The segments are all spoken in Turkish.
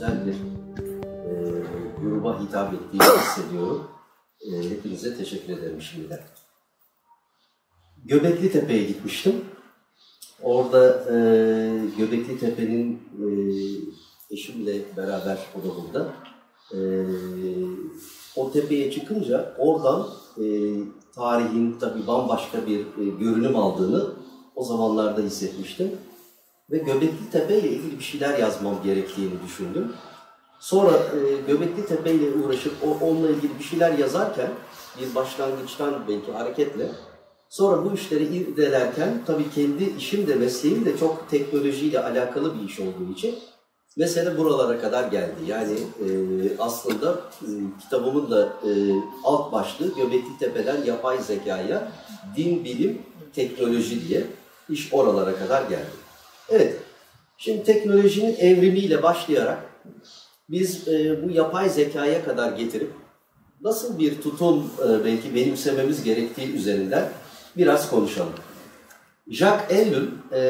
özel bir gruba hitap ettiğini hissediyorum. Hepinize teşekkür ederim şimdiden. Göbekli Tepe'ye gitmiştim. Orada Göbekli Tepe'nin eşimle beraber, o da burada. O tepeye çıkınca oradan tarihin tabii bambaşka bir görünüm aldığını o zamanlarda hissetmiştim. Ve Göbekli Tepe ile ilgili bir şeyler yazmam gerektiğini düşündüm. Sonra Göbekli Tepe ile uğraşıp onunla ilgili bir şeyler yazarken bir başlangıçtan belki hareketle sonra bu işleri irdelerken tabii kendi işim de mesleğim de çok teknolojiyle alakalı bir iş olduğu için mesele buralara kadar geldi. Yani aslında kitabımın da alt başlığı Göbekli Tepe'den yapay zekaya din, bilim, teknoloji diye iş oralara kadar geldi. Evet, şimdi teknolojinin evrimiyle başlayarak biz bu yapay zekaya kadar getirip nasıl bir tutum belki benimsememiz gerektiği üzerinden biraz konuşalım. Jacques Ellul,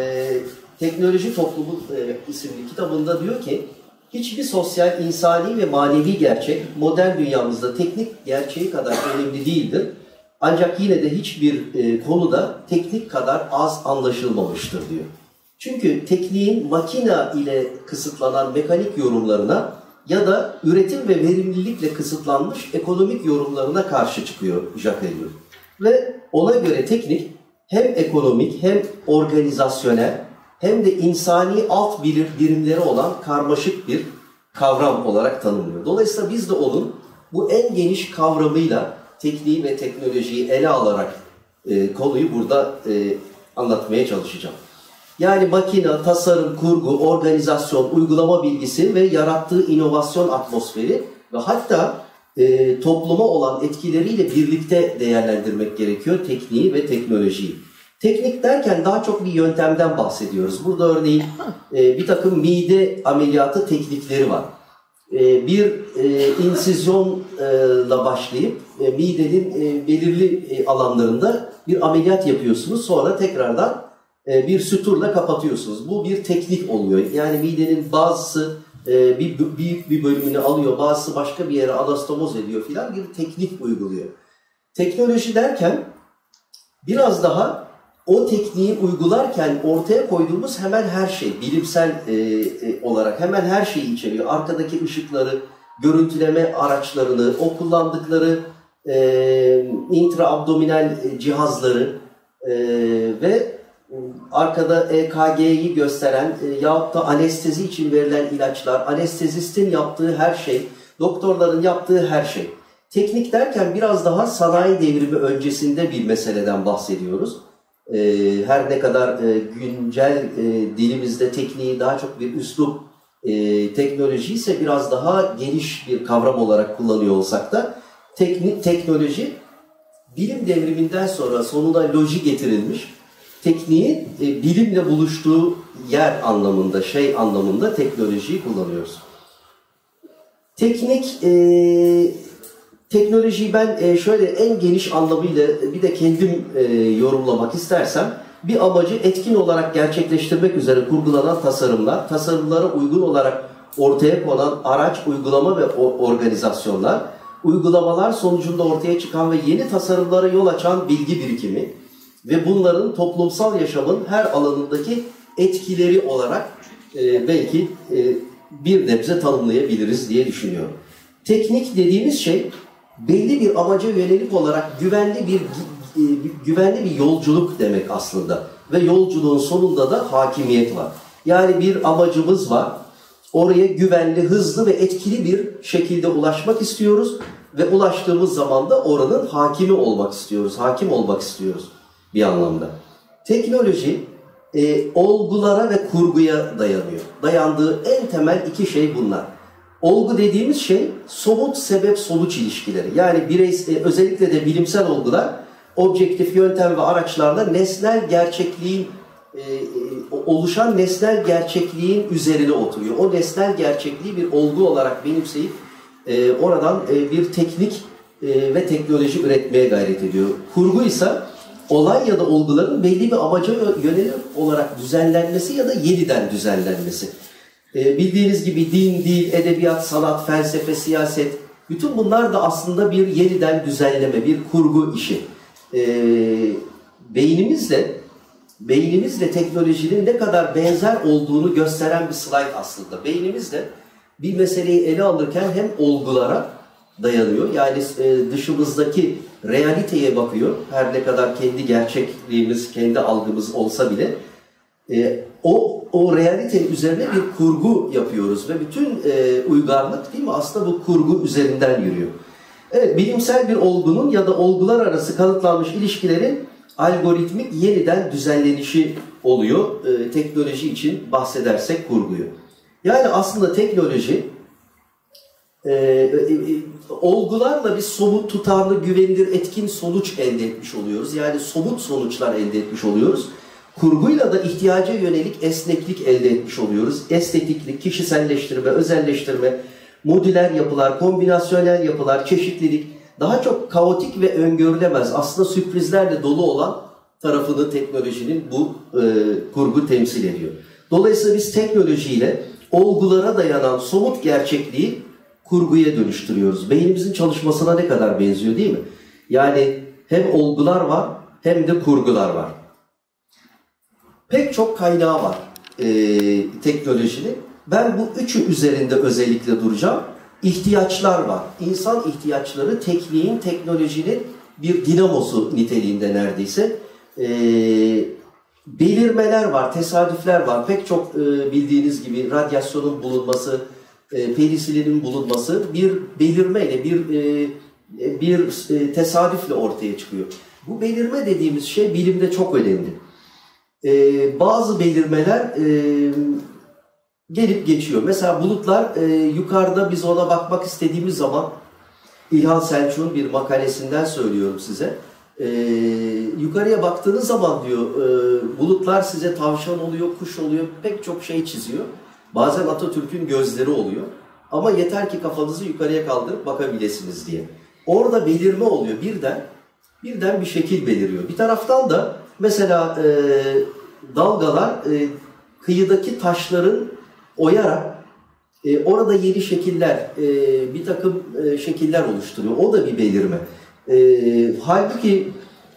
Teknoloji Toplumu isimli kitabında diyor ki, hiçbir sosyal, insani ve manevi gerçek modern dünyamızda teknik gerçeği kadar önemli değildir. Ancak yine de hiçbir konuda teknik kadar az anlaşılmamıştır diyor. Çünkü tekniğin makina ile kısıtlanan mekanik yorumlarına ya da üretim ve verimlilikle kısıtlanmış ekonomik yorumlarına karşı çıkıyor Jacques Ellul. Ve ona göre teknik hem ekonomik hem organizasyonel hem de insani alt birimleri olan karmaşık bir kavram olarak tanımlıyor. Dolayısıyla biz de onun bu en geniş kavramıyla tekniği ve teknolojiyi ele alarak konuyu burada anlatmaya çalışacağım. Yani makine, tasarım, kurgu, organizasyon, uygulama bilgisi ve yarattığı inovasyon atmosferi ve hatta topluma olan etkileriyle birlikte değerlendirmek gerekiyor tekniği ve teknolojiyi. Teknik derken daha çok bir yöntemden bahsediyoruz. Burada örneğin bir takım mide ameliyatı teknikleri var. Bir insizyonla başlayıp midenin belirli alanlarında bir ameliyat yapıyorsunuz. Sonra tekrardan bir süturla kapatıyorsunuz. Bu bir teknik oluyor. Yani midenin bazısı büyük bir bölümünü alıyor, bazısı başka bir yere anastomoz ediyor filan, bir teknik uyguluyor. Teknoloji derken biraz daha o tekniği uygularken ortaya koyduğumuz hemen her şey, bilimsel olarak hemen her şeyi içeriyor. Arkadaki ışıkları, görüntüleme araçlarını, o kullandıkları intraabdominal cihazları ve arkada EKG'yi gösteren yahut da anestezi için verilen ilaçlar, anestezistin yaptığı her şey, doktorların yaptığı her şey. Teknik derken biraz daha sanayi devrimi öncesinde bir meseleden bahsediyoruz. Her ne kadar güncel dilimizde tekniği daha çok bir üslup, teknoloji ise biraz daha geniş bir kavram olarak kullanıyor olsak da teknoloji bilim devriminden sonra sonuna loji getirilmiş, tekniğin bilimle buluştuğu yer anlamında, şey anlamında teknolojiyi kullanıyoruz. Teknolojiyi ben şöyle en geniş anlamıyla bir de kendim yorumlamak istersem, bir amacı etkin olarak gerçekleştirmek üzere kurgulanan tasarımlar, tasarımlara uygun olarak ortaya konan araç, uygulama ve organizasyonlar, uygulamalar sonucunda ortaya çıkan ve yeni tasarımlara yol açan bilgi birikimi ve bunların toplumsal yaşamın her alanındaki etkileri olarak belki bir nebze tanımlayabiliriz diye düşünüyorum. Teknik dediğimiz şey belli bir amaca yönelik olarak güvenli bir yolculuk demek aslında. Ve yolculuğun sonunda da hakimiyet var. Yani bir amacımız var. Oraya güvenli, hızlı ve etkili bir şekilde ulaşmak istiyoruz. Ve ulaştığımız zaman da oranın hakimi olmak istiyoruz. Hakim olmak istiyoruz bir anlamda. Teknoloji olgulara ve kurguya dayanıyor. Dayandığı en temel iki şey bunlar. Olgu dediğimiz şey somut sebep-sonuç ilişkileri. Yani özellikle de bilimsel olgular objektif yöntem ve araçlarla nesnel gerçekliğin oluşan nesnel gerçekliğin üzerine oturuyor. O nesnel gerçekliği bir olgu olarak benimseyip oradan bir teknik ve teknoloji üretmeye gayret ediyor. Kurgu ise olay ya da olguların belli bir amaca yönelik olarak düzenlenmesi ya da yeniden düzenlenmesi. Bildiğiniz gibi din, dil, edebiyat, sanat, felsefe, siyaset, bütün bunlar da aslında bir yeniden düzenleme, bir kurgu işi. Beynimizle teknolojinin ne kadar benzer olduğunu gösteren bir slide aslında. Beynimizle bir meseleyi ele alırken hem olgulara dayanıyor, yani dışımızdaki realiteye bakıyor, her ne kadar kendi gerçekliğimiz, kendi algımız olsa bile, o realite üzerine bir kurgu yapıyoruz ve bütün uygarlık, değil mi, aslında bu kurgu üzerinden yürüyor. Evet, bilimsel bir olgunun ya da olgular arası kanıtlanmış ilişkilerin algoritmik yeniden düzenlenişi oluyor. Teknoloji için bahsedersek kurguyu. Yani aslında teknoloji olgularla bir somut, tutarlı, güvenilir, etkin sonuç elde etmiş oluyoruz. Yani somut sonuçlar elde etmiş oluyoruz. Kurguyla da ihtiyaca yönelik esneklik elde etmiş oluyoruz. Estetiklik, kişiselleştirme, özelleştirme, modüler yapılar, kombinasyonel yapılar, çeşitlilik, daha çok kaotik ve öngörülemez, aslında sürprizlerle dolu olan tarafını teknolojinin bu kurgu temsil ediyor. Dolayısıyla biz teknolojiyle olgulara dayanan somut gerçekliği kurguya dönüştürüyoruz. Beynimizin çalışmasına ne kadar benziyor, değil mi? Yani hem olgular var hem de kurgular var. Pek çok kaynağı var teknolojinin. Ben bu üçü üzerinde özellikle duracağım. İhtiyaçlar var. İnsan ihtiyaçları tekniğin, teknolojinin bir dinamosu niteliğinde neredeyse. Belirmeler var, tesadüfler var. Pek çok bildiğiniz gibi radyasyonun bulunması, penisilinin bulunması bir belirmeyle, bir tesadüfle ortaya çıkıyor. Bu belirme dediğimiz şey bilimde çok önemli. Bazı belirmeler gelip geçiyor. Mesela bulutlar yukarıda biz ona bakmak istediğimiz zaman, İlhan Selçuk'un bir makalesinden söylüyorum size. Yukarıya baktığınız zaman diyor, bulutlar size tavşan oluyor, kuş oluyor, pek çok şey çiziyor. Bazen Atatürk'ün gözleri oluyor. Ama yeter ki kafanızı yukarıya kaldırıp bakabilirsiniz diye. Orada belirme oluyor. Birden bir şekil beliriyor. Bir taraftan da mesela dalgalar kıyıdaki taşların oyarak orada yeni şekiller, bir takım şekiller oluşturuyor. O da bir belirme. Halbuki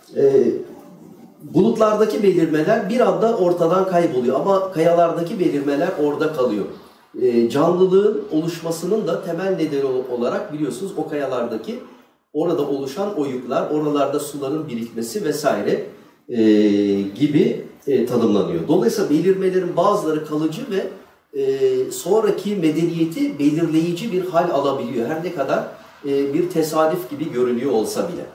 bulutlardaki belirmeler bir anda ortadan kayboluyor ama kayalardaki belirmeler orada kalıyor. Canlılığın oluşmasının da temel nedeni olarak biliyorsunuz o kayalardaki orada oluşan oyuklar, oralarda suların birikmesi vesaire gibi tanımlanıyor. Dolayısıyla belirmelerin bazıları kalıcı ve sonraki medeniyeti belirleyici bir hal alabiliyor. Her ne kadar bir tesadüf gibi görünüyor olsa bile.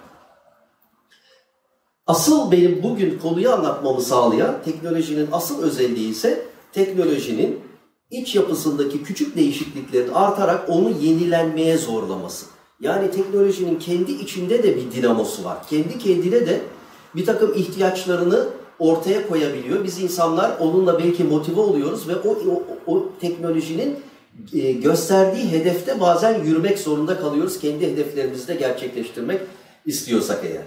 Asıl benim bugün konuyu anlatmamı sağlayan teknolojinin asıl özelliği ise teknolojinin iç yapısındaki küçük değişikliklerin artarak onu yenilenmeye zorlaması. Yani teknolojinin kendi içinde de bir dinamosu var. Kendi kendine de bir takım ihtiyaçlarını ortaya koyabiliyor. Biz insanlar onunla belki motive oluyoruz ve o teknolojinin gösterdiği hedefte bazen yürümek zorunda kalıyoruz. Kendi hedeflerimizi de gerçekleştirmek istiyorsak eğer.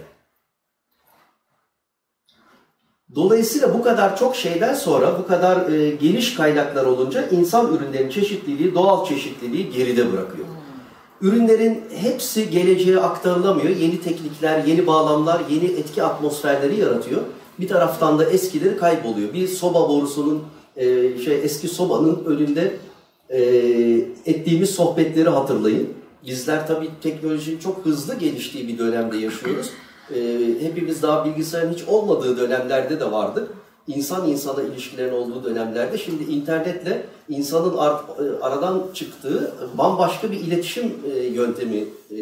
Dolayısıyla bu kadar çok şeyden sonra, bu kadar geniş kaynaklar olunca insan ürünlerinin çeşitliliği, doğal çeşitliliği geride bırakıyor. Ürünlerin hepsi geleceğe aktarılamıyor. Yeni teknikler, yeni bağlamlar, yeni etki atmosferleri yaratıyor. Bir taraftan da eskileri kayboluyor. Bir soba borusunun, eski sobanın önünde ettiğimiz sohbetleri hatırlayın. Bizler tabii teknolojinin çok hızlı geliştiği bir dönemde yaşıyoruz. Hepimiz daha bilgisayarın hiç olmadığı dönemlerde de vardık. İnsan insana ilişkilerin olduğu dönemlerde şimdi internetle insanın aradan çıktığı bambaşka bir iletişim yöntemi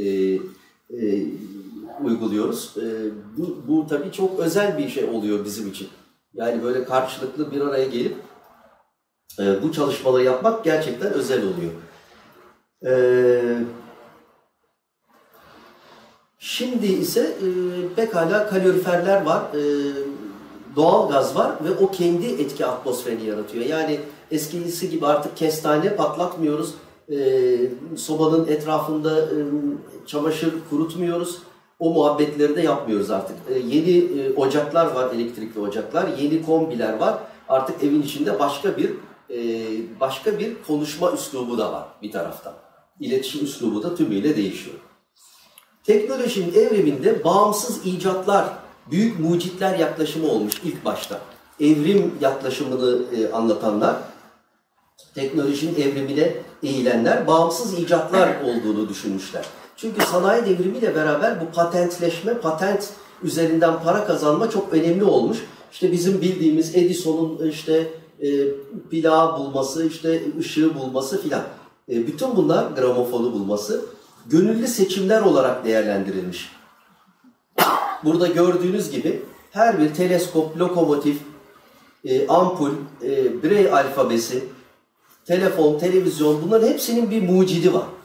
uyguluyoruz. Bu tabii çok özel bir şey oluyor bizim için. Yani böyle karşılıklı bir araya gelip bu çalışmaları yapmak gerçekten özel oluyor. Şimdi ise pekala kaloriferler var, doğal gaz var ve o kendi etki atmosferini yaratıyor. Yani eskisi gibi artık kestane patlatmıyoruz, sobanın etrafında çamaşır kurutmuyoruz, o muhabbetleri de yapmıyoruz artık. Yeni ocaklar var, elektrikli ocaklar, yeni kombiler var. Artık evin içinde başka bir başka bir konuşma üslubu da var bir taraftan. İletişim üslubu da tümüyle değişiyor. Teknolojinin evriminde bağımsız icatlar, büyük mucitler yaklaşımı olmuş ilk başta. Evrim yaklaşımını anlatanlar, teknolojinin evrimine eğilenler, bağımsız icatlar olduğunu düşünmüşler. Çünkü sanayi devrimiyle beraber bu patentleşme, patent üzerinden para kazanma çok önemli olmuş. İşte bizim bildiğimiz Edison'un plağı bulması, işte ışığı bulması filan. Bütün bunlar, gramofonu bulması, gönüllü seçimler olarak değerlendirilmiş. Burada gördüğünüz gibi her bir teleskop, lokomotif, ampul, Braille alfabesi, telefon, televizyon, bunların hepsinin bir mucidi var.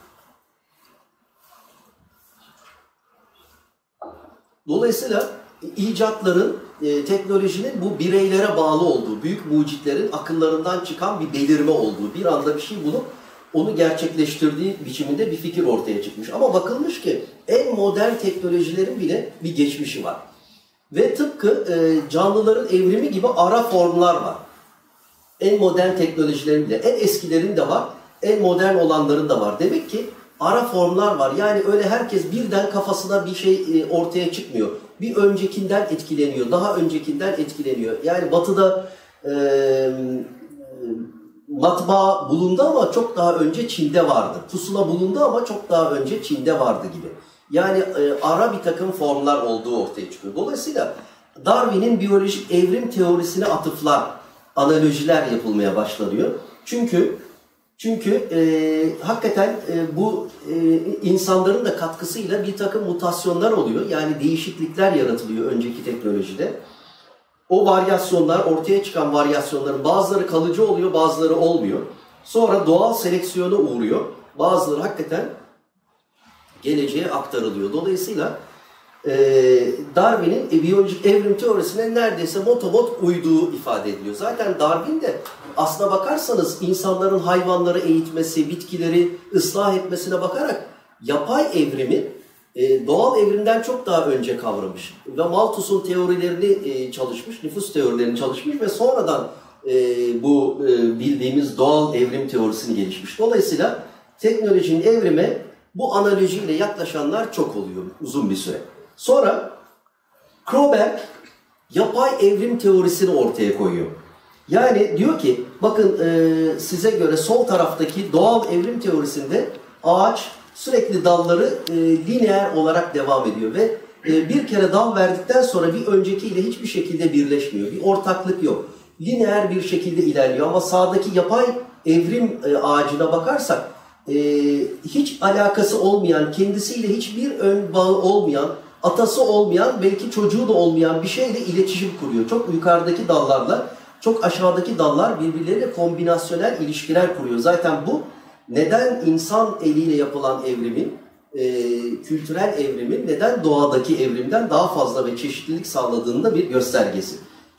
Dolayısıyla icatların, teknolojinin bu bireylere bağlı olduğu, büyük mucitlerin akıllarından çıkan bir belirme olduğu, bir anda bir şey bulup onu gerçekleştirdiği biçiminde bir fikir ortaya çıkmış. Ama bakılmış ki en modern teknolojilerin bile bir geçmişi var. Ve tıpkı canlıların evrimi gibi ara formlar var. En modern teknolojilerin bile, en eskilerin de var, en modern olanların da var. Demek ki ara formlar var. Yani öyle herkes birden kafasına bir şey ortaya çıkmıyor. Bir öncekinden etkileniyor, daha öncekinden etkileniyor. Yani Batı'da matbaa bulundu ama çok daha önce Çin'de vardı. Pusula bulundu ama çok daha önce Çin'de vardı gibi. Yani ara bir takım formlar olduğu ortaya çıkıyor. Dolayısıyla Darwin'in biyolojik evrim teorisine atıflar, analojiler yapılmaya başlanıyor. Çünkü hakikaten bu insanların da katkısıyla bir takım mutasyonlar oluyor. Yani değişiklikler yaratılıyor önceki teknolojide. O varyasyonlar, ortaya çıkan varyasyonların bazıları kalıcı oluyor, bazıları olmuyor. Sonra doğal seleksiyona uğruyor. Bazıları hakikaten geleceğe aktarılıyor. Dolayısıyla Darwin'in biyolojik evrim teorisine neredeyse motobot uyduğu ifade ediliyor. Zaten Darwin de aslına bakarsanız insanların hayvanları eğitmesi, bitkileri ıslah etmesine bakarak yapay evrimi doğal evrimden çok daha önce kavramış. Ve Malthus'un teorilerini çalışmış, nüfus teorilerini çalışmış ve sonradan bu bildiğimiz doğal evrim teorisini gelişmiş. Dolayısıyla teknolojinin evrime bu analojiyle yaklaşanlar çok oluyor uzun bir süre. Sonra Kroeber yapay evrim teorisini ortaya koyuyor. Yani diyor ki bakın size göre sol taraftaki doğal evrim teorisinde ağaç sürekli dalları lineer olarak devam ediyor ve bir kere dal verdikten sonra bir öncekiyle hiçbir şekilde birleşmiyor. Bir ortaklık yok. Lineer bir şekilde ilerliyor ama sağdaki yapay evrim ağacına bakarsak hiç alakası olmayan, kendisiyle hiçbir ön bağı olmayan, atası olmayan, belki çocuğu da olmayan bir şeyle iletişim kuruyor. Çok yukarıdaki dallarla, çok aşağıdaki dallar birbirleriyle kombinasyonel ilişkiler kuruyor. Zaten bu neden insan eliyle yapılan evrimin, kültürel evrimin neden doğadaki evrimden daha fazla ve çeşitlilik sağladığının da bir göstergesi.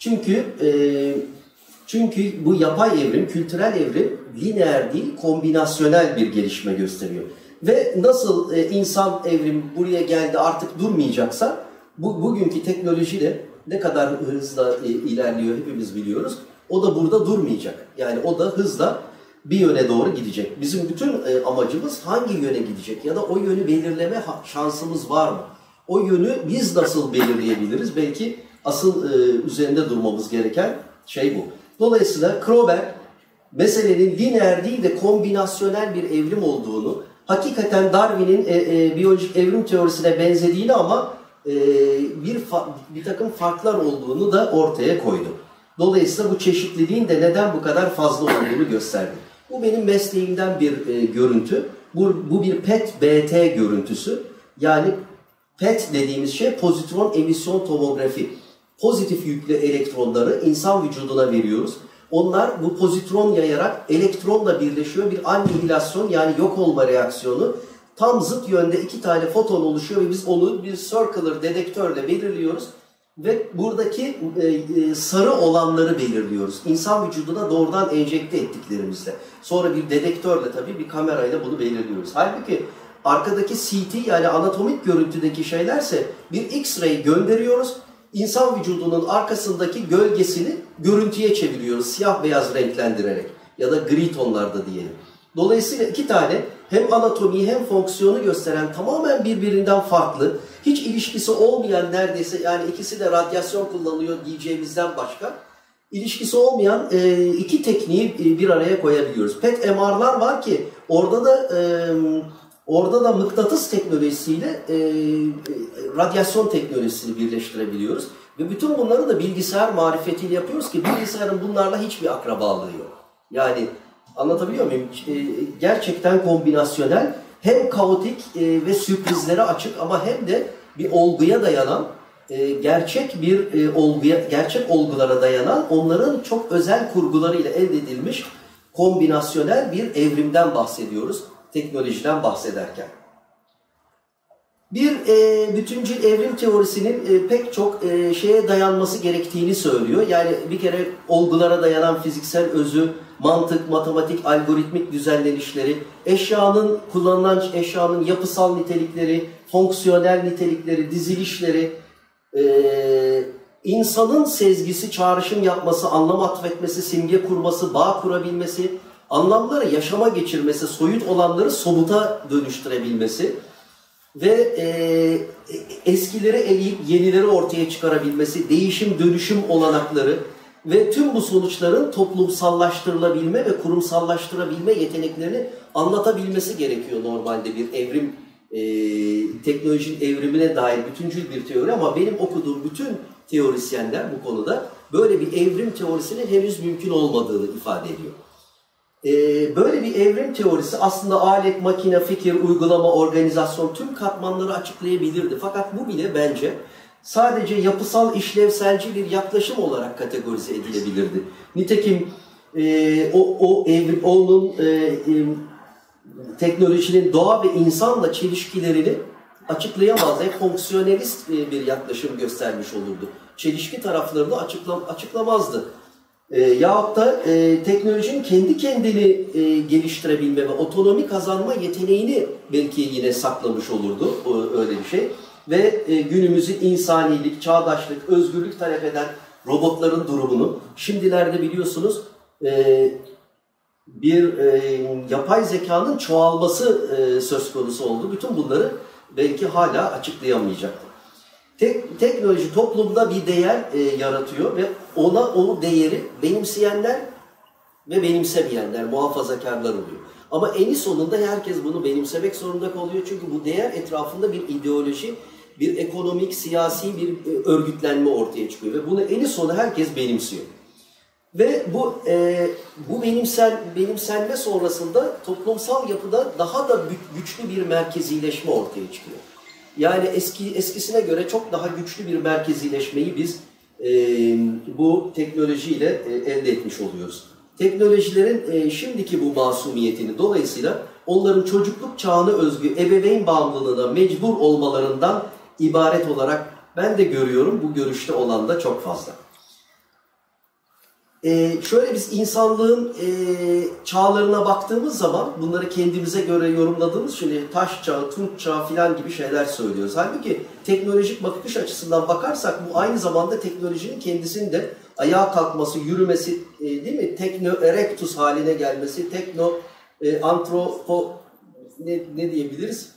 Çünkü bu yapay evrim, kültürel evrim lineer değil, kombinasyonel bir gelişme gösteriyor. Ve nasıl insan evrim buraya geldi artık durmayacaksa, bugünkü teknolojiyle ne kadar hızla ilerliyor hepimiz biliyoruz. O da burada durmayacak. Yani o da hızla bir yöne doğru gidecek. Bizim bütün amacımız hangi yöne gidecek ya da o yönü belirleme şansımız var mı? O yönü biz nasıl belirleyebiliriz? Belki asıl üzerinde durmamız gereken şey bu. Dolayısıyla Kroeber meselenin lineer değil de kombinasyonel bir evrim olduğunu, hakikaten Darwin'in biyolojik evrim teorisine benzediğini ama bir takım farklar olduğunu da ortaya koydu. Dolayısıyla bu çeşitliliğin de neden bu kadar fazla olduğunu gösterdi. Bu benim mesleğimden bir görüntü. Bu bir PET-BT görüntüsü. Yani PET dediğimiz şey pozitron emisyon tomografi. Pozitif yüklü elektronları insan vücuduna veriyoruz. Onlar bu pozitron yayarak elektronla birleşiyor. Bir annihilasyon yani yok olma reaksiyonu. Tam zıt yönde iki tane foton oluşuyor ve biz onu bir circular dedektörle belirliyoruz. Ve buradaki sarı olanları belirliyoruz. İnsan vücuduna doğrudan enjekte ettiklerimizle. Sonra bir dedektörle tabii bir kamerayla bunu belirliyoruz. Halbuki arkadaki CT yani anatomik görüntüdeki şeylerse bir X-ray gönderiyoruz. İnsan vücudunun arkasındaki gölgesini görüntüye çeviriyoruz siyah beyaz renklendirerek. ya da gri tonlarda diyelim. Dolayısıyla iki tane hem anatomiyi hem fonksiyonu gösteren tamamen birbirinden farklı, hiç ilişkisi olmayan neredeyse, yani ikisi de radyasyon kullanıyor diyeceğimizden başka ilişkisi olmayan iki tekniği bir araya koyabiliyoruz. PET MR'lar var ki orada da mıknatıs teknolojisiyle radyasyon teknolojisini birleştirebiliyoruz. Ve bütün bunları da bilgisayar marifetiyle yapıyoruz ki bilgisayarın bunlarla hiçbir akrabalığı yok. Yani anlatabiliyor muyum? Gerçekten kombinasyonel, hem kaotik ve sürprizlere açık ama hem de bir olguya dayanan, gerçek bir olguya, gerçek olgulara dayanan, onların çok özel kurgularıyla elde edilmiş kombinasyonel bir evrimden bahsediyoruz teknolojiden bahsederken. Bir bütüncül evrim teorisinin pek çok şeye dayanması gerektiğini söylüyor. Yani bir kere olgulara dayanan fiziksel özü, mantık, matematik, algoritmik düzenlenişleri, kullanılan eşyanın yapısal nitelikleri, fonksiyonel nitelikleri, dizilişleri, insanın sezgisi, çağrışım yapması, anlam atfetmesi, simge kurması, bağ kurabilmesi, anlamları yaşama geçirmesi, soyut olanları somuta dönüştürebilmesi ve eskileri eleyip yenileri ortaya çıkarabilmesi, değişim, dönüşüm olanakları ve tüm bu sonuçların toplumsallaştırılabilme ve kurumsallaştırabilme yeteneklerini anlatabilmesi gerekiyor normalde bir evrim, teknolojinin evrimine dair bütüncül bir teori, ama benim okuduğum bütün teorisyenler bu konuda böyle bir evrim teorisinin henüz mümkün olmadığını ifade ediyor. Böyle bir evrim teorisi aslında alet, makine, fikir, uygulama, organizasyon tüm katmanları açıklayabilirdi. Fakat bu bile bence sadece yapısal, işlevselci bir yaklaşım olarak kategorize edilebilirdi. Nitekim onun teknolojinin doğa ve insanla çelişkilerini açıklayamaz ve fonksiyonelist bir yaklaşım göstermiş olurdu. Çelişki taraflarını açıklamazdı. Yahut da teknolojinin kendi kendini geliştirebilme ve otonomi kazanma yeteneğini belki yine saklamış olurdu, öyle bir şey. Ve günümüzün insanilik, çağdaşlık, özgürlük talep eden robotların durumunu, şimdilerde biliyorsunuz bir yapay zekanın çoğalması söz konusu oldu. Bütün bunları belki hala açıklayamayacaktır. Teknoloji toplumda bir değer yaratıyor ve o değeri benimseyenler ve benimsemeyenler, muhafazakarlar oluyor. Ama eni sonunda herkes bunu benimsemek zorunda kalıyor. Çünkü bu değer etrafında bir ideoloji, bir ekonomik, siyasi bir örgütlenme ortaya çıkıyor. Ve bunu eni sonu herkes benimsiyor. Ve bu benimsenme sonrasında toplumsal yapıda daha da güçlü bir merkezileşme ortaya çıkıyor. Yani eskisine göre çok daha güçlü bir merkezileşmeyi biz bu teknolojiyle elde etmiş oluyoruz. Teknolojilerin şimdiki bu masumiyetini, dolayısıyla onların çocukluk çağına özgü ebeveyn bağımlılığına mecbur olmalarından ibaret olarak ben de görüyorum. Bu görüşte olan da çok fazla. Şöyle biz insanlığın çağlarına baktığımız zaman bunları kendimize göre yorumladığımız için taş çağı, tunç çağı filan gibi şeyler söylüyoruz. Halbuki teknolojik bakış açısından bakarsak bu aynı zamanda teknolojinin kendisinin de ayağa kalkması, yürümesi, değil mi? Tekno erectus haline gelmesi, tekno antropo ne diyebiliriz?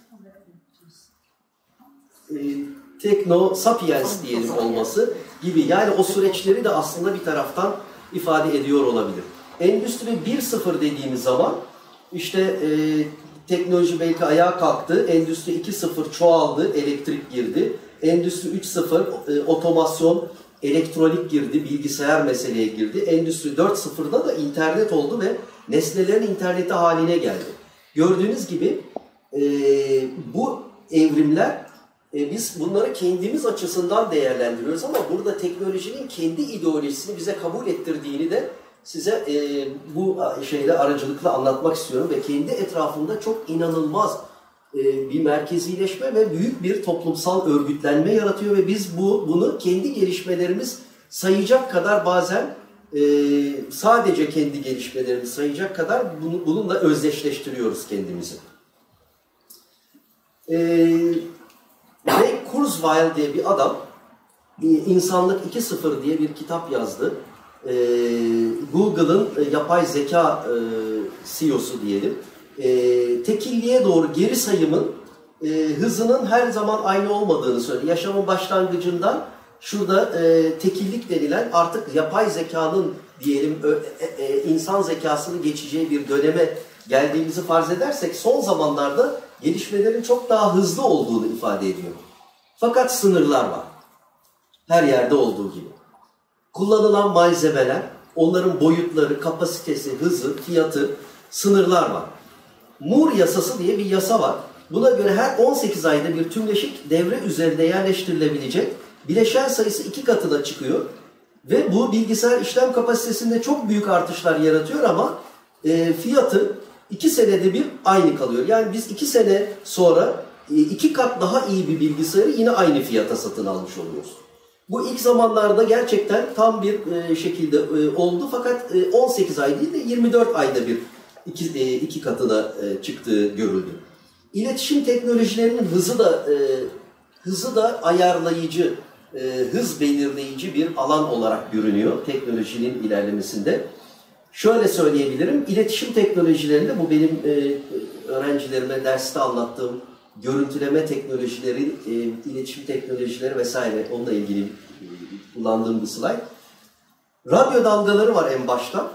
Tekno sapiens diyelim olması gibi. Yani o süreçleri de aslında bir taraftan ifade ediyor olabilir. Endüstri 1.0 dediğimiz zaman işte teknoloji belki ayağa kalktı. Endüstri 2.0 çoğaldı, elektrik girdi. Endüstri 3.0 otomasyon, elektronik girdi, bilgisayar meseleye girdi. Endüstri 4.0'da da internet oldu ve nesnelerin interneti haline geldi. Gördüğünüz gibi bu evrimler biz bunları kendimiz açısından değerlendiriyoruz ama burada teknolojinin kendi ideolojisini bize kabul ettirdiğini de size bu şeyle aracılıkla anlatmak istiyorum ve kendi etrafında çok inanılmaz bir merkezileşme ve büyük bir toplumsal örgütlenme yaratıyor ve biz bunu kendi gelişmelerimiz sayacak kadar bazen sadece kendi gelişmelerimiz sayacak kadar bununla özdeşleştiriyoruz kendimizi. Ray Kurzweil diye bir adam İnsanlık 2.0 diye bir kitap yazdı. Google'ın yapay zeka CEO'su diyelim, tekilliğe doğru geri sayımın hızının her zaman aynı olmadığını söyledi. Yaşamın başlangıcından şurada tekillik denilen artık yapay zekanın diyelim insan zekasını geçeceği bir döneme geldiğimizi farz edersek son zamanlarda gelişmelerin çok daha hızlı olduğunu ifade ediyor. Fakat sınırlar var. Her yerde olduğu gibi. Kullanılan malzemeler, onların boyutları, kapasitesi, hızı, fiyatı, sınırlar var. Moore yasası diye bir yasa var. Buna göre her 18 ayda bir tümleşik devre üzerinde yerleştirilebilecek bileşen sayısı 2 katına çıkıyor. Ve bu bilgisayar işlem kapasitesinde çok büyük artışlar yaratıyor ama fiyatı 2 senede bir aynı kalıyor. Yani biz 2 sene sonra 2 kat daha iyi bir bilgisayarı yine aynı fiyata satın almış oluyoruz. Bu ilk zamanlarda gerçekten tam bir şekilde oldu fakat 18 ay değil de 24 ayda bir 2 katına çıktığı görüldü. İletişim teknolojilerinin hızı da ayarlayıcı, hız belirleyici bir alan olarak görünüyor teknolojinin ilerlemesinde. Şöyle söyleyebilirim, iletişim teknolojilerinde bu benim öğrencilerime derste anlattığım görüntüleme teknolojileri, iletişim teknolojileri vesaire onunla ilgili kullandığım bir slide. Radyo dalgaları var en başta.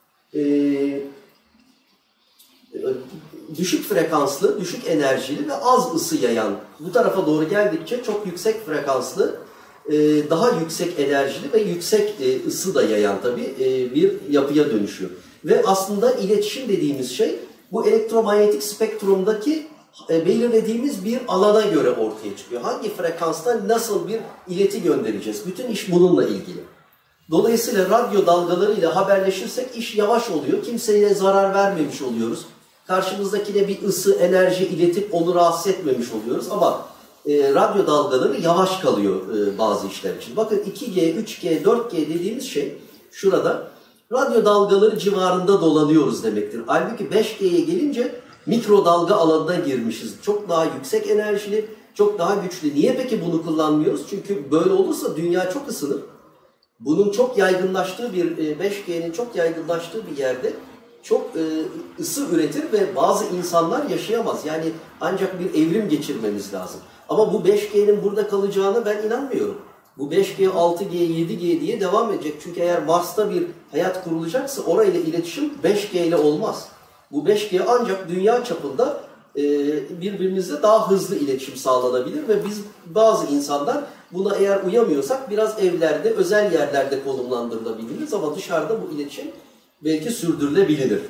Düşük frekanslı, düşük enerjili ve az ısı yayan, bu tarafa doğru geldikçe çok yüksek frekanslı, daha yüksek enerjili ve yüksek ısı da yayan tabii bir yapıya dönüşüyor. Ve aslında iletişim dediğimiz şey bu elektromanyetik spektrumdaki belirlediğimiz bir alana göre ortaya çıkıyor. Hangi frekansta nasıl bir ileti göndereceğiz? Bütün iş bununla ilgili. Dolayısıyla radyo dalgalarıyla haberleşirsek iş yavaş oluyor. Kimseye zarar vermemiş oluyoruz. Karşımızdakine bir ısı, enerji iletip onu rahatsız etmemiş oluyoruz. Ama radyo dalgaları yavaş kalıyor bazı işler için. Bakın 2G, 3G, 4G dediğimiz şey şurada radyo dalgaları civarında dolanıyoruz demektir. Halbuki 5G'ye gelince mikrodalga alanına girmişiz. Çok daha yüksek enerjili, çok daha güçlü. Niye peki bunu kullanmıyoruz? Çünkü böyle olursa dünya çok ısınır. Bunun çok yaygınlaştığı 5G'nin çok yaygınlaştığı bir yerde çok ısı üretir ve bazı insanlar yaşayamaz. Yani ancak bir evrim geçirmemiz lazım. Ama bu 5G'nin burada kalacağına ben inanmıyorum. Bu 5G, 6G, 7G diye devam edecek. Çünkü eğer Mars'ta bir hayat kurulacaksa orayla iletişim 5G ile olmaz. Bu 5G ancak dünya çapında birbirimizle daha hızlı iletişim sağlanabilir ve biz bazı insanlar buna eğer uyamıyorsak biraz evlerde, özel yerlerde konumlandırılabiliriz ama dışarıda bu iletişim belki sürdürülebilir.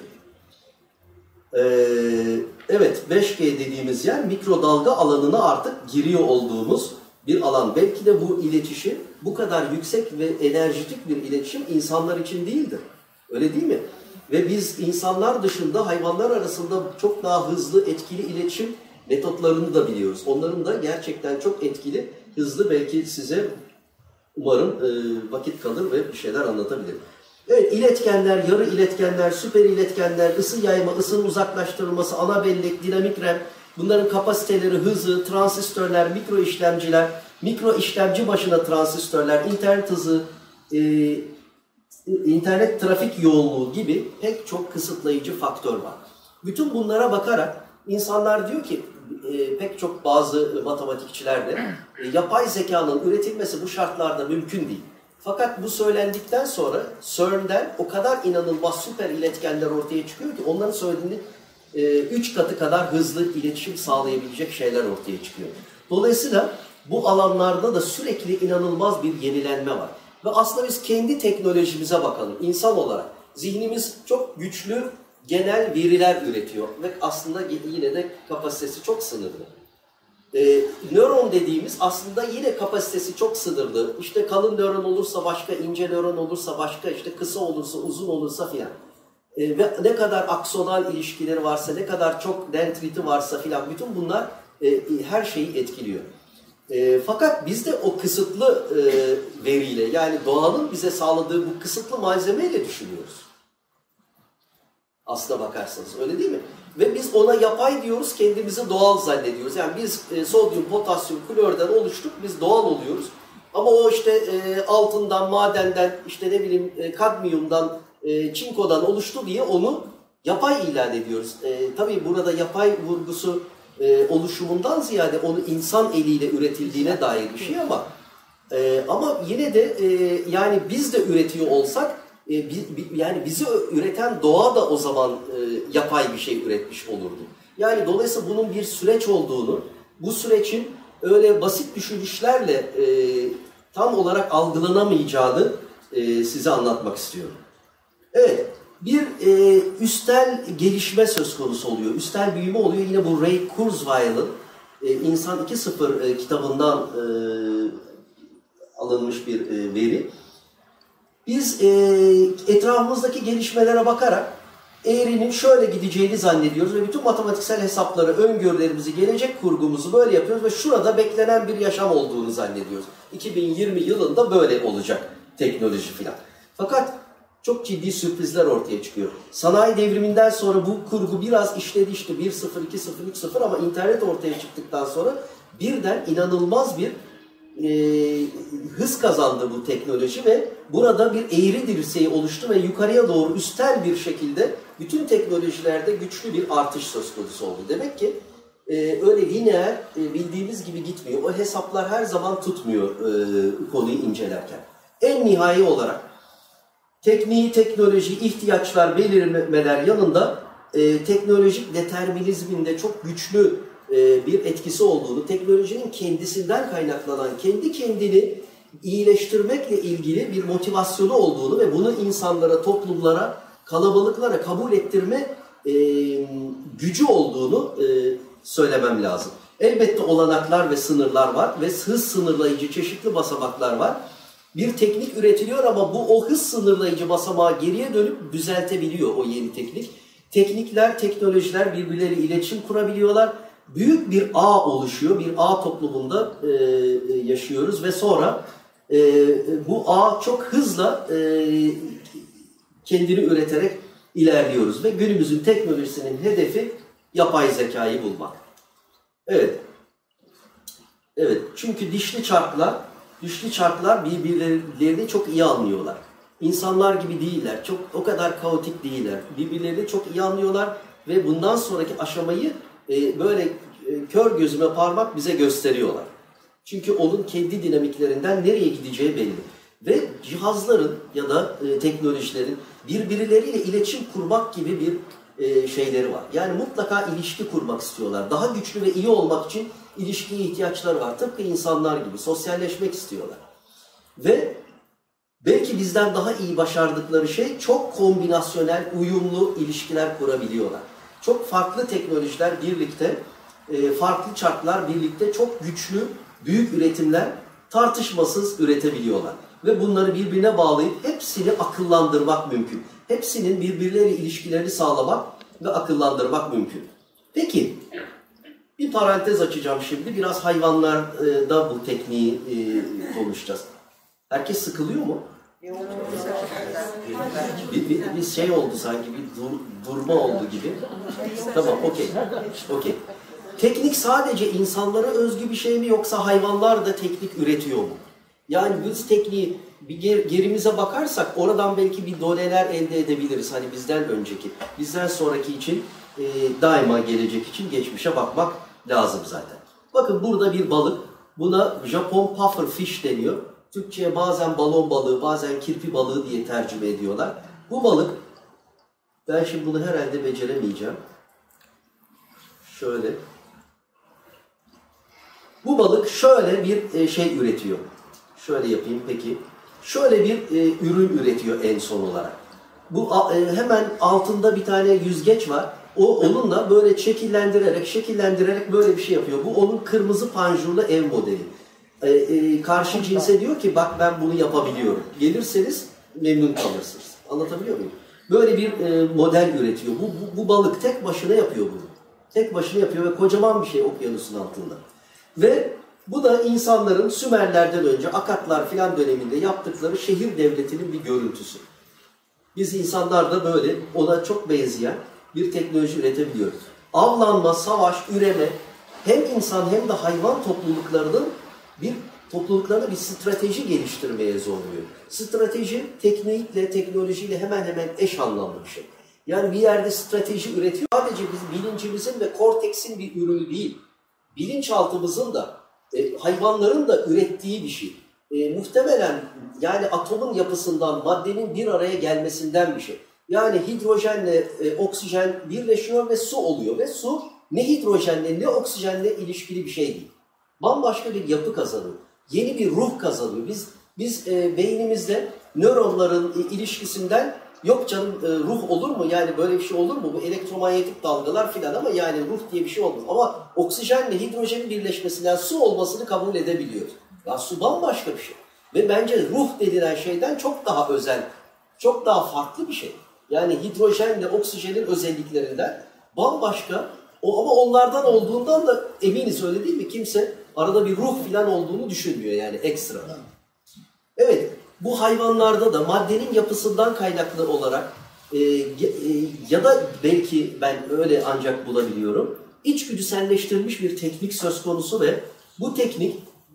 Evet, 5G dediğimiz yer mikrodalga alanına artık giriyor olduğumuz bir alan. Belki de bu iletişim bu kadar yüksek ve enerjitik bir iletişim insanlar için değildir. Öyle değil mi? Ve biz insanlar dışında hayvanlar arasında çok daha hızlı, etkili iletişim metotlarını da biliyoruz. Onların da gerçekten çok etkili, hızlı, belki size umarım vakit kalır ve bir şeyler anlatabilirim. Evet, iletkenler, yarı iletkenler, süper iletkenler, ısı yayma, ısının uzaklaştırılması, ana bellek, dinamik RAM, bunların kapasiteleri, hızı, transistörler, mikro işlemciler, mikro işlemci başına transistörler, internet hızı, internet trafik yoğunluğu gibi pek çok kısıtlayıcı faktör var. Bütün bunlara bakarak insanlar diyor ki, pek çok bazı matematikçiler de yapay zekanın üretilmesi bu şartlarda mümkün değil. Fakat bu söylendikten sonra CERN'den o kadar inanılmaz süper iletkenler ortaya çıkıyor ki onların söylediğini 3 katı kadar hızlı iletişim sağlayabilecek şeyler ortaya çıkıyor. Dolayısıyla bu alanlarda da sürekli inanılmaz bir yenilenme var. Ve aslında biz kendi teknolojimize bakalım. İnsan olarak zihnimiz çok güçlü genel veriler üretiyor ve aslında yine de kapasitesi çok sınırlı. Nöron dediğimiz aslında yine kapasitesi çok sınırlı. İşte kalın nöron olursa başka, ince nöron olursa başka, işte kısa olursa, uzun olursa filan. Ve ne kadar aksonal ilişkileri varsa, ne kadar çok dendriti varsa filan, bütün bunlar her şeyi etkiliyor. Fakat biz de o kısıtlı veriyle, yani doğanın bize sağladığı bu kısıtlı malzemeyle düşünüyoruz. Aslına bakarsanız, öyle değil mi? Ve biz ona yapay diyoruz, kendimizi doğal zannediyoruz. Yani biz sodyum, potasyum, klordan oluştuk, biz doğal oluyoruz. Ama o işte altından, madenden, işte ne bileyim kadmiyumdan, çinkodan oluştu diye onu yapay ilan ediyoruz. Tabii burada yapay vurgusu oluşumundan ziyade onu insan eliyle üretildiğine dair bir şey ama yine de yani biz de üretiyor olsak yani bizi üreten doğa da o zaman yapay bir şey üretmiş olurdu. Yani dolayısıyla bunun bir süreç olduğunu, bu sürecin öyle basit düşünüşlerle tam olarak algılanamayacağını size anlatmak istiyorum. Evet, bir üstel gelişme söz konusu oluyor, üstel büyüme oluyor. Yine bu Ray Kurzweil'ın İnsan 2.0 kitabından alınmış bir veri. Biz etrafımızdaki gelişmelere bakarak eğrinin şöyle gideceğini zannediyoruz ve bütün matematiksel hesapları, öngörülerimizi, gelecek kurgumuzu böyle yapıyoruz ve şurada beklenen bir yaşam olduğunu zannediyoruz. 2020 yılında böyle olacak teknoloji filan. Fakat çok ciddi sürprizler ortaya çıkıyor. Sanayi devriminden sonra bu kurgu biraz işledi işte 1.0, 2.0, 3.0 ama internet ortaya çıktıktan sonra birden inanılmaz bir hız kazandı bu teknoloji ve burada bir eğri dirseği oluştu ve yukarıya doğru üstel bir şekilde bütün teknolojilerde güçlü bir artış söz konusu oldu. Demek ki öyle lineer bildiğimiz gibi gitmiyor. O hesaplar her zaman tutmuyor konuyu incelerken. En nihai olarak tekniği, teknoloji, ihtiyaçlar, belirlemeler yanında teknolojik determinizmin de çok güçlü bir etkisi olduğunu, teknolojinin kendisinden kaynaklanan, kendi kendini iyileştirmekle ilgili bir motivasyonu olduğunu ve bunu insanlara, toplumlara, kalabalıklara kabul ettirme gücü olduğunu söylemem lazım. Elbette olanaklar ve sınırlar var ve hız sınırlayıcı çeşitli basamaklar var. Bir teknik üretiliyor ama bu o hız sınırlayıcı basamağı geriye dönüp düzeltebiliyor o yeni teknik. Teknikler, teknolojiler birbirleriyle iletişim kurabiliyorlar. Büyük bir ağ oluşuyor, bir ağ toplumunda yaşıyoruz ve sonra bu ağ çok hızla kendini üreterek ilerliyoruz ve günümüzün teknolojisinin hedefi yapay zekayı bulmak. Evet. Evet, çünkü dişli çarklar birbirlerini çok iyi anlıyorlar. İnsanlar gibi değiller, çok o kadar kaotik değiller. Birbirlerini çok iyi anlıyorlar ve bundan sonraki aşamayı böyle kör gözüme parmak bize gösteriyorlar. Çünkü onun kendi dinamiklerinden nereye gideceği belli. Ve cihazların ya da teknolojilerin birbirleriyle iletişim kurmak gibi bir şeyleri var. Yani mutlaka ilişki kurmak istiyorlar. Daha güçlü ve iyi olmak için ilişkiye ihtiyaçları var. Tıpkı insanlar gibi sosyalleşmek istiyorlar. Ve belki bizden daha iyi başardıkları şey çok kombinasyonel, uyumlu ilişkiler kurabiliyorlar. Çok farklı teknolojiler birlikte, farklı çarklar birlikte çok güçlü, büyük üretimler tartışmasız üretebiliyorlar. Ve bunları birbirine bağlayıp hepsini akıllandırmak mümkün. Hepsinin birbirleriyle ilişkilerini sağlamak ve akıllandırmak mümkün. Peki, bir parantez açacağım şimdi. Biraz hayvanlarda bu tekniği konuşacağız. Herkes sıkılıyor mu? Bir şey oldu sanki, bir durma oldu gibi. Tamam, okey. Teknik sadece insanlara özgü bir şey mi yoksa hayvanlar da teknik üretiyor mu? Yani biz tekniği bir gerimize bakarsak oradan belki bir doneler elde edebiliriz. Hani bizden önceki, bizden sonraki için daima gelecek için geçmişe bakmak lazım zaten. Bakın burada bir balık, buna Japon puffer fish deniyor. Türkçe'ye bazen balon balığı, bazen kirpi balığı diye tercüme ediyorlar. Bu balık, ben şimdi bunu herhalde beceremeyeceğim. Şöyle. Bu balık şöyle bir şey üretiyor. Şöyle yapayım peki. Şöyle bir ürün üretiyor en son olarak. Bu hemen altında bir tane yüzgeç var. Onunla böyle şekillendirerek böyle bir şey yapıyor. Bu onun kırmızı panjurlu ev modeli. Karşı cinse diyor ki bak ben bunu yapabiliyorum. Gelirseniz memnun kalırsınız. Anlatabiliyor muyum? Böyle bir model üretiyor. Bu balık tek başına yapıyor bunu. Tek başına yapıyor ve kocaman bir şey okyanusun altında. Ve bu da insanların Sümerlerden önce Akatlar filan döneminde yaptıkları şehir devletinin bir görüntüsü. Biz insanlar da böyle ona çok benzeyen bir teknoloji üretebiliyoruz. Avlanma, savaş, üreme hem insan hem de hayvan topluluklarının bir topluluklarına bir strateji geliştirmeye zorluyor. Strateji teknikle, teknolojiyle hemen hemen eş anlamlı bir şey. Yani bir yerde strateji üretiyor. Sadece biz bilincimizin ve korteksin bir ürünü değil. Bilinçaltımızın da, hayvanların da ürettiği bir şey. Muhtemelen yani atomun yapısından, maddenin bir araya gelmesinden bir şey. Yani hidrojenle oksijen birleşiyor ve su oluyor. Ve su ne hidrojenle ne oksijenle ilişkili bir şey değil. Bambaşka bir yapı kazanıyor. Yeni bir ruh kazanıyor. Biz beynimizde nöronların ilişkisinden yok canım ruh olur mu? Yani böyle bir şey olur mu? Bu elektromanyetik dalgalar filan ama yani ruh diye bir şey olmaz. Ama oksijenle hidrojenin birleşmesinden su olmasını kabul edebiliyoruz. Ya su bambaşka bir şey. Ve bence ruh denilen şeyden çok daha özel, çok daha farklı bir şey. Yani hidrojenle oksijenin özelliklerinden bambaşka, ama onlardan olduğundan da eminiz, öyle değil mi? Kimse arada bir ruh filan olduğunu düşünmüyor yani ekstra. Evet, bu hayvanlarda da maddenin yapısından kaynaklı olarak ya da belki ben öyle ancak bulabiliyorum, içgüdüselleştirilmiş bir teknik söz konusu ve bu teknik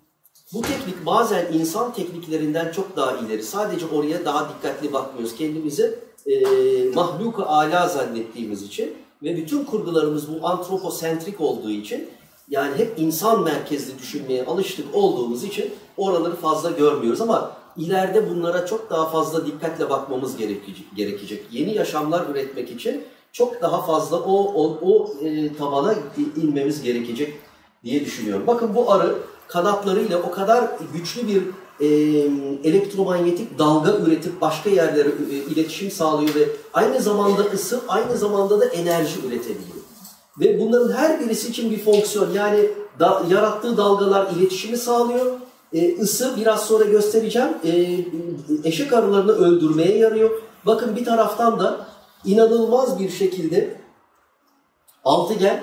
bazen insan tekniklerinden çok daha ileri. Sadece oraya daha dikkatli bakmıyoruz. Kendimizi mahluk-u âlâ zannettiğimiz için ve bütün kurgularımız bu antroposentrik olduğu için, yani hep insan merkezli düşünmeye alıştık olduğumuz için oraları fazla görmüyoruz ama ileride bunlara çok daha fazla dikkatle bakmamız gerekecek. Yeni yaşamlar üretmek için çok daha fazla o tabana inmemiz gerekecek diye düşünüyorum. Bakın bu arı kanatlarıyla o kadar güçlü bir elektromanyetik dalga üretip başka yerlere iletişim sağlıyor ve aynı zamanda ısı, aynı zamanda da enerji üretebiliyor. Ve bunların her birisi için bir fonksiyon, yani yarattığı dalgalar iletişimi sağlıyor. Isı biraz sonra göstereceğim, eşek arılarını öldürmeye yarıyor. Bakın bir taraftan da inanılmaz bir şekilde altıgen,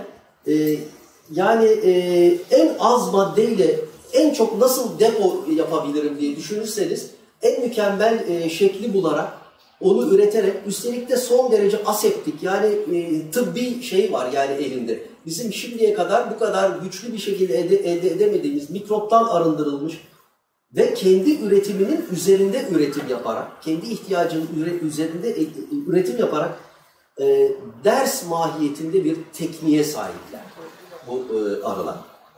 yani en az maddeyle en çok nasıl depo yapabilirim diye düşünürseniz en mükemmel şekli bularak onu üreterek, üstelik de son derece aseptik, yani tıbbi şey var yani elinde. Bizim şimdiye kadar bu kadar güçlü bir şekilde elde edemediğimiz, mikroptan arındırılmış ve kendi üretiminin üzerinde üretim yaparak, kendi ihtiyacının üzerinde üretim yaparak ders mahiyetinde bir tekniğe sahipler bu arılar.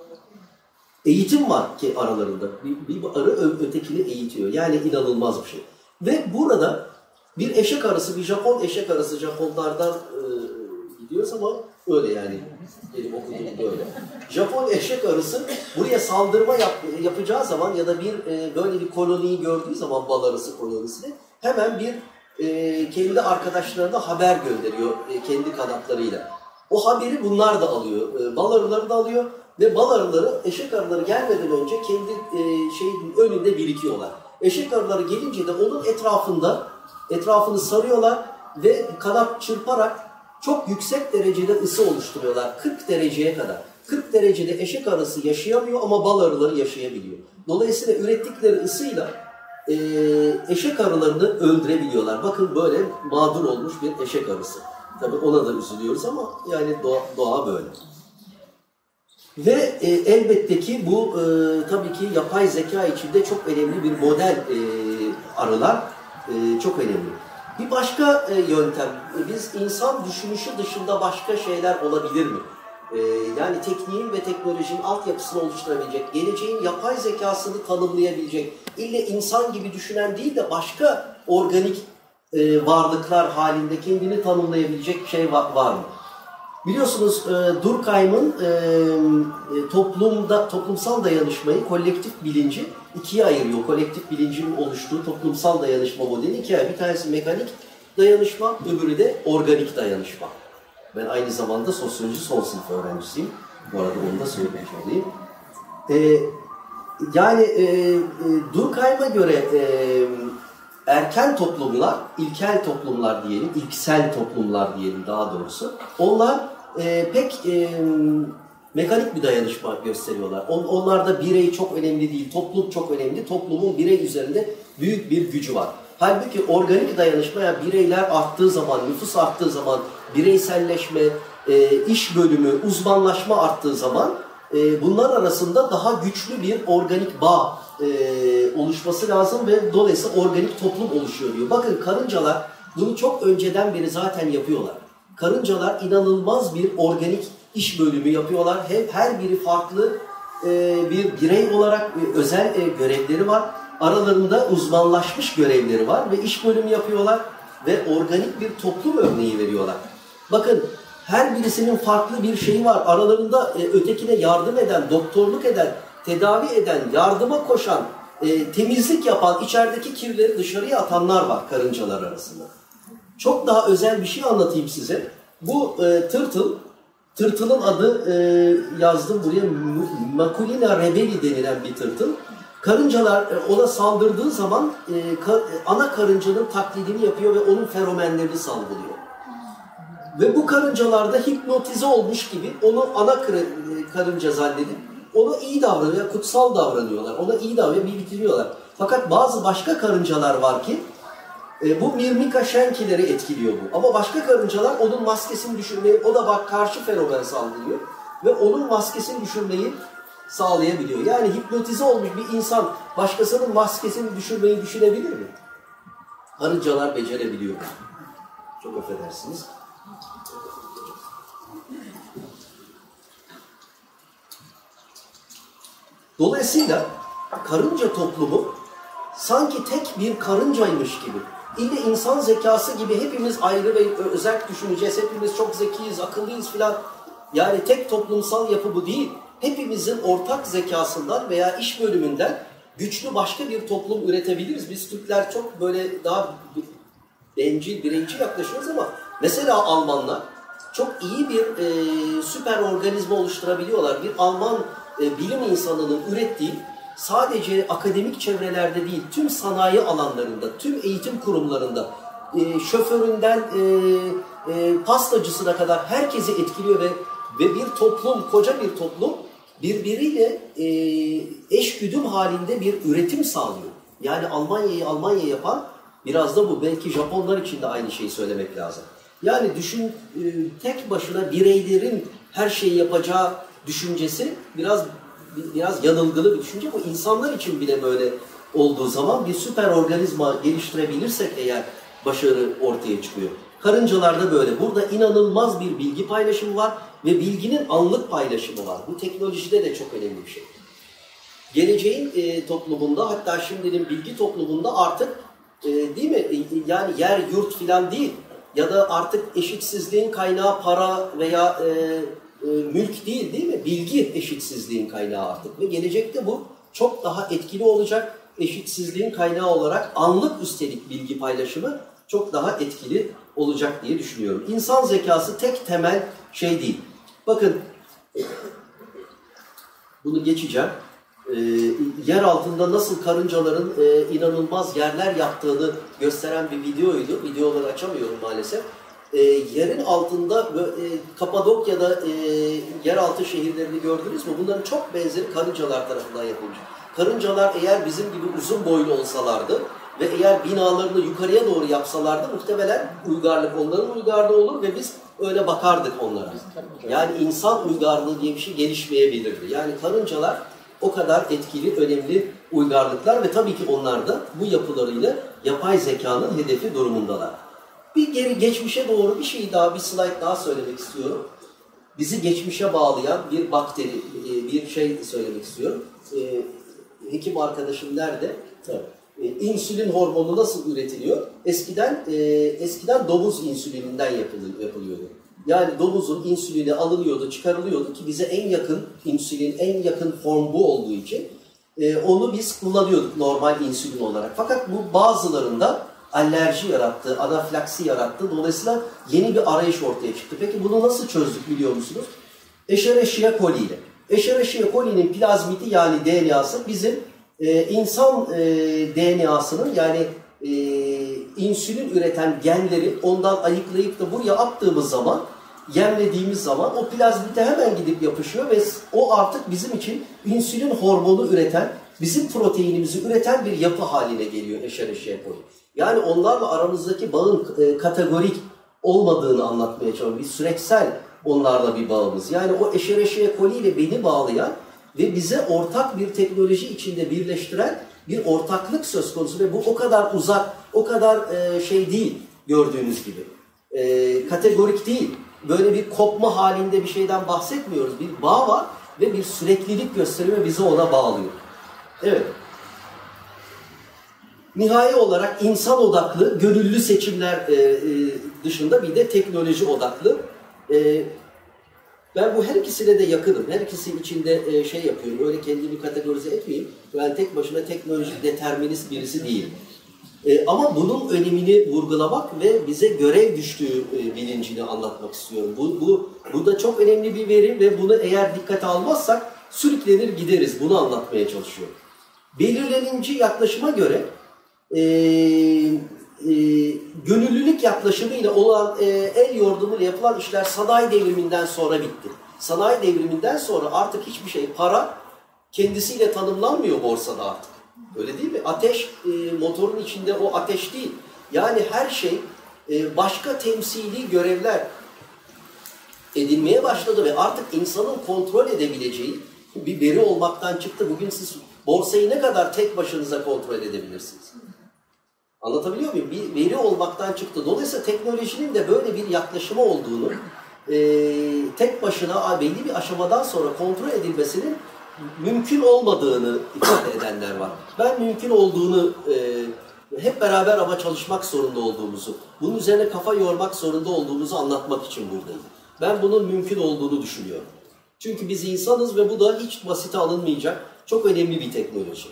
Eğitim var ki aralarında. Bir arı ötekini eğitiyor. Yani inanılmaz bir şey. Ve burada bir eşek arısı, bir Japon eşek arısı, Japonlardan gidiyoruz ama öyle yani. Benim okuduğum böyle. Japon eşek arısı buraya saldırma yapacağı zaman ya da böyle bir koloniyi gördüğü zaman, bal arısı kolonisini, hemen kendi arkadaşlarına haber gönderiyor kendi kanatlarıyla. O haberi bunlar da alıyor. Bal arıları da alıyor ve bal arıları, eşek arıları gelmeden önce kendi şeyin önünde birikiyorlar. Eşek arıları gelince de onun etrafını sarıyorlar ve kanat çırparak çok yüksek derecede ısı oluşturuyorlar. 40 dereceye kadar. 40 derecede eşek arısı yaşayamıyor ama bal arıları yaşayabiliyor. Dolayısıyla ürettikleri ısıyla eşek arılarını öldürebiliyorlar. Bakın böyle mağdur olmuş bir eşek arısı. Tabii ona da üzülüyoruz ama yani doğa böyle. Ve elbette ki bu tabii ki yapay zeka içinde çok önemli bir model, arılar çok önemli. Bir başka yöntem, biz insan düşünüşü dışında başka şeyler olabilir mi? Yani tekniğin ve teknolojinin altyapısını oluşturabilecek, geleceğin yapay zekasını tanımlayabilecek, ille insan gibi düşünen değil de başka organik varlıklar halinde kendini tanımlayabilecek şey var mı? Biliyorsunuz Durkheim'ın toplumsal dayanışmayı, kolektif bilinci ikiye ayırıyor. Kolektif bilincin oluştuğu toplumsal dayanışma modeli ikiye ayırıyor. Bir tanesi mekanik dayanışma, öbürü de organik dayanışma. Ben aynı zamanda sosyoloji son sınıf öğrencisiyim. Bu arada onu da söylemiş olayım. Durkheim'a göre erken toplumlar, ilkel toplumlar diyelim, ilksel toplumlar diyelim daha doğrusu, onlar pek mekanik bir dayanışma gösteriyorlar. Onlarda birey çok önemli değil, toplum çok önemli. Toplumun birey üzerinde büyük bir gücü var. Halbuki organik dayanışma, yani bireyler arttığı zaman, nüfus arttığı zaman, bireyselleşme, iş bölümü, uzmanlaşma arttığı zaman bunlar arasında daha güçlü bir organik bağ oluşması lazım ve dolayısıyla organik toplum oluşuyor diyor. Bakın karıncalar bunu çok önceden beri zaten yapıyorlar. Karıncalar inanılmaz bir organik iş bölümü yapıyorlar. Her biri farklı bir birey olarak özel görevleri var. Aralarında uzmanlaşmış görevleri var ve iş bölümü yapıyorlar ve organik bir toplum örneği veriyorlar. Bakın her birisinin farklı bir şeyi var. Aralarında ötekine yardım eden, doktorluk eden, tedavi eden, yardıma koşan, temizlik yapan, içerideki kirleri dışarıya atanlar var karıncalar arasında. Çok daha özel bir şey anlatayım size. Bu tırtılın adı yazdım buraya, Maculina rebeli denilen bir tırtıl. Karıncalar ona saldırdığı zaman ana karıncanın taklidini yapıyor ve onun feromenlerini salgılıyor. Ve bu karıncalar da hipnotize olmuş gibi onu ana karınca zannedip ona iyi davranıyor, kutsal davranıyorlar. Ona iyi davranıyor, bitiriyorlar. Fakat bazı başka karıncalar var ki bu Myrmica schenkileri etkiliyor bu. Ama başka karıncalar onun maskesini düşürmeyi, o da bak karşı fenomen salgılıyor ve onun maskesini düşürmeyi sağlayabiliyor. Yani hipnotize olmuş bir insan başkasının maskesini düşürmeyi düşünebilir mi? Karıncalar becerebiliyor. Çok affedersiniz. Dolayısıyla karınca toplumu sanki tek bir karıncaymış gibi, İlle insan zekası gibi hepimiz ayrı ve özel düşüneceğiz, hepimiz çok zekiyiz, akıllıyız filan. Yani tek toplumsal yapı bu değil. Hepimizin ortak zekasından veya iş bölümünden güçlü başka bir toplum üretebiliriz. Biz Türkler çok böyle daha bencil, bireyci yaklaşıyoruz ama mesela Almanlar çok iyi bir süper organizma oluşturabiliyorlar. Bir Alman bilim insanının ürettiği sadece akademik çevrelerde değil, tüm sanayi alanlarında, tüm eğitim kurumlarında, şoföründen pastacısına kadar herkesi etkiliyor ve bir toplum, koca bir toplum birbiriyle eşgüdüm halinde bir üretim sağlıyor. Yani Almanya'yı Almanya yapan biraz da bu. Belki Japonlar için de aynı şeyi söylemek lazım. Yani düşün, tek başına bireylerin her şeyi yapacağı düşüncesi biraz yanılgılı bir düşünce. Bu insanlar için bile böyle olduğu zaman bir süper organizma geliştirebilirsek eğer başarı ortaya çıkıyor. Karıncalarda böyle. Burada inanılmaz bir bilgi paylaşımı var ve bilginin anlık paylaşımı var. Bu teknolojide de çok önemli bir şey. Geleceğin toplumunda, hatta şimdinin bilgi toplumunda artık değil mi? Yani yer, yurt filan değil. Ya da artık eşitsizliğin kaynağı para veya mülk değil mi? Bilgi eşitsizliğin kaynağı artık. Ve gelecekte bu çok daha etkili olacak. Eşitsizliğin kaynağı olarak anlık üstelik bilgi paylaşımı çok daha etkili olacak diye düşünüyorum. İnsan zekası tek temel şey değil. Bakın, bunu geçeceğim. Yer altında nasıl karıncaların inanılmaz yerler yaptığını gösteren bir videoydu. Videoları açamıyorum maalesef. Yerin altında Kapadokya'da yeraltı şehirlerini gördünüz mü? Bunların çok benzeri karıncalar tarafından yapılmış. Karıncalar eğer bizim gibi uzun boylu olsalardı ve eğer binalarını yukarıya doğru yapsalardı muhtemelen uygarlık onların uygarlığı olur ve biz öyle bakardık onlara. Yani insan uygarlığı diye bir şey gelişmeyebilirdi. Yani karıncalar o kadar etkili, önemli uygarlıklar ve tabii ki onlar da bu yapılarıyla yapay zekanın hedefi durumundalar. Bir geri geçmişe doğru bir şey daha, bir slide daha söylemek istiyorum. Bizi geçmişe bağlayan bir bakteri, bir şey söylemek istiyorum. Hekim arkadaşım nerede? İnsülin hormonu nasıl üretiliyor? Eskiden domuz insülininden yapılıyordu. Yani domuzun insülini alınıyordu, çıkarılıyordu ki bize en yakın insülin, en yakın form bu olduğu için onu biz kullanıyorduk normal insülin olarak. Fakat bu bazılarında alerji yarattı, anafilaksi yarattı. Dolayısıyla yeni bir arayış ortaya çıktı. Peki bunu nasıl çözdük biliyor musunuz? Escherichia coli ile. Escherichia coli'nin plazmidi yani DNA'sı bizim insan DNA'sının yani insülin üreten genleri ondan ayıklayıp da buraya attığımız zaman, yemlediğimiz zaman o plazmide hemen gidip yapışıyor ve o artık bizim için insülin hormonu üreten, bizim proteinimizi üreten bir yapı haline geliyor Escherichia coli. Yani onlarla aramızdaki bağın kategorik olmadığını anlatmaya çalışıyorum. Bir süreçsel onlarla bir bağımız. Yani o Escherichia coli ile beni bağlayan ve bize ortak bir teknoloji içinde birleştiren bir ortaklık söz konusu ve bu o kadar uzak, o kadar şey değil gördüğünüz gibi. Kategorik değil. Böyle bir kopma halinde bir şeyden bahsetmiyoruz. Bir bağ var ve bir süreklilik gösteriyor ve bizi ona bağlıyor. Evet. Nihai olarak insan odaklı, gönüllü seçimler dışında bir de teknoloji odaklı. Ben bu her ikisine de yakınım. Her ikisi içinde şey yapıyorum. Öyle kendimi kategorize etmeyeyim. Ben tek başına teknolojik determinist birisi değilim. Ama bunun önemini vurgulamak ve bize görev düştüğü bilincini anlatmak istiyorum. Bu da çok önemli bir veri ve bunu eğer dikkate almazsak sürüklenir gideriz. Bunu anlatmaya çalışıyorum. Belirlenince yaklaşıma göre gönüllülük yaklaşımıyla olan el yordamıyla yapılan işler sanayi devriminden sonra bitti. Sanayi devriminden sonra artık hiçbir şey, para kendisiyle tanımlanmıyor borsada artık. Öyle değil mi? Ateş, motorun içinde o ateş değil. Yani her şey başka temsili görevler edinmeye başladı ve artık insanın kontrol edebileceği bir veri olmaktan çıktı. Bugün siz borsayı ne kadar tek başınıza kontrol edebilirsiniz? Anlatabiliyor muyum? Bir veri olmaktan çıktı. Dolayısıyla teknolojinin de böyle bir yaklaşımı olduğunu, tek başına belli bir aşamadan sonra kontrol edilmesinin mümkün olmadığını ifade edenler var. Ben mümkün olduğunu, hep beraber ama çalışmak zorunda olduğumuzu, bunun üzerine kafa yormak zorunda olduğumuzu anlatmak için buradayım. Ben bunun mümkün olduğunu düşünüyorum. Çünkü biz insanız ve bu da hiç basite alınmayacak çok önemli bir teknoloji.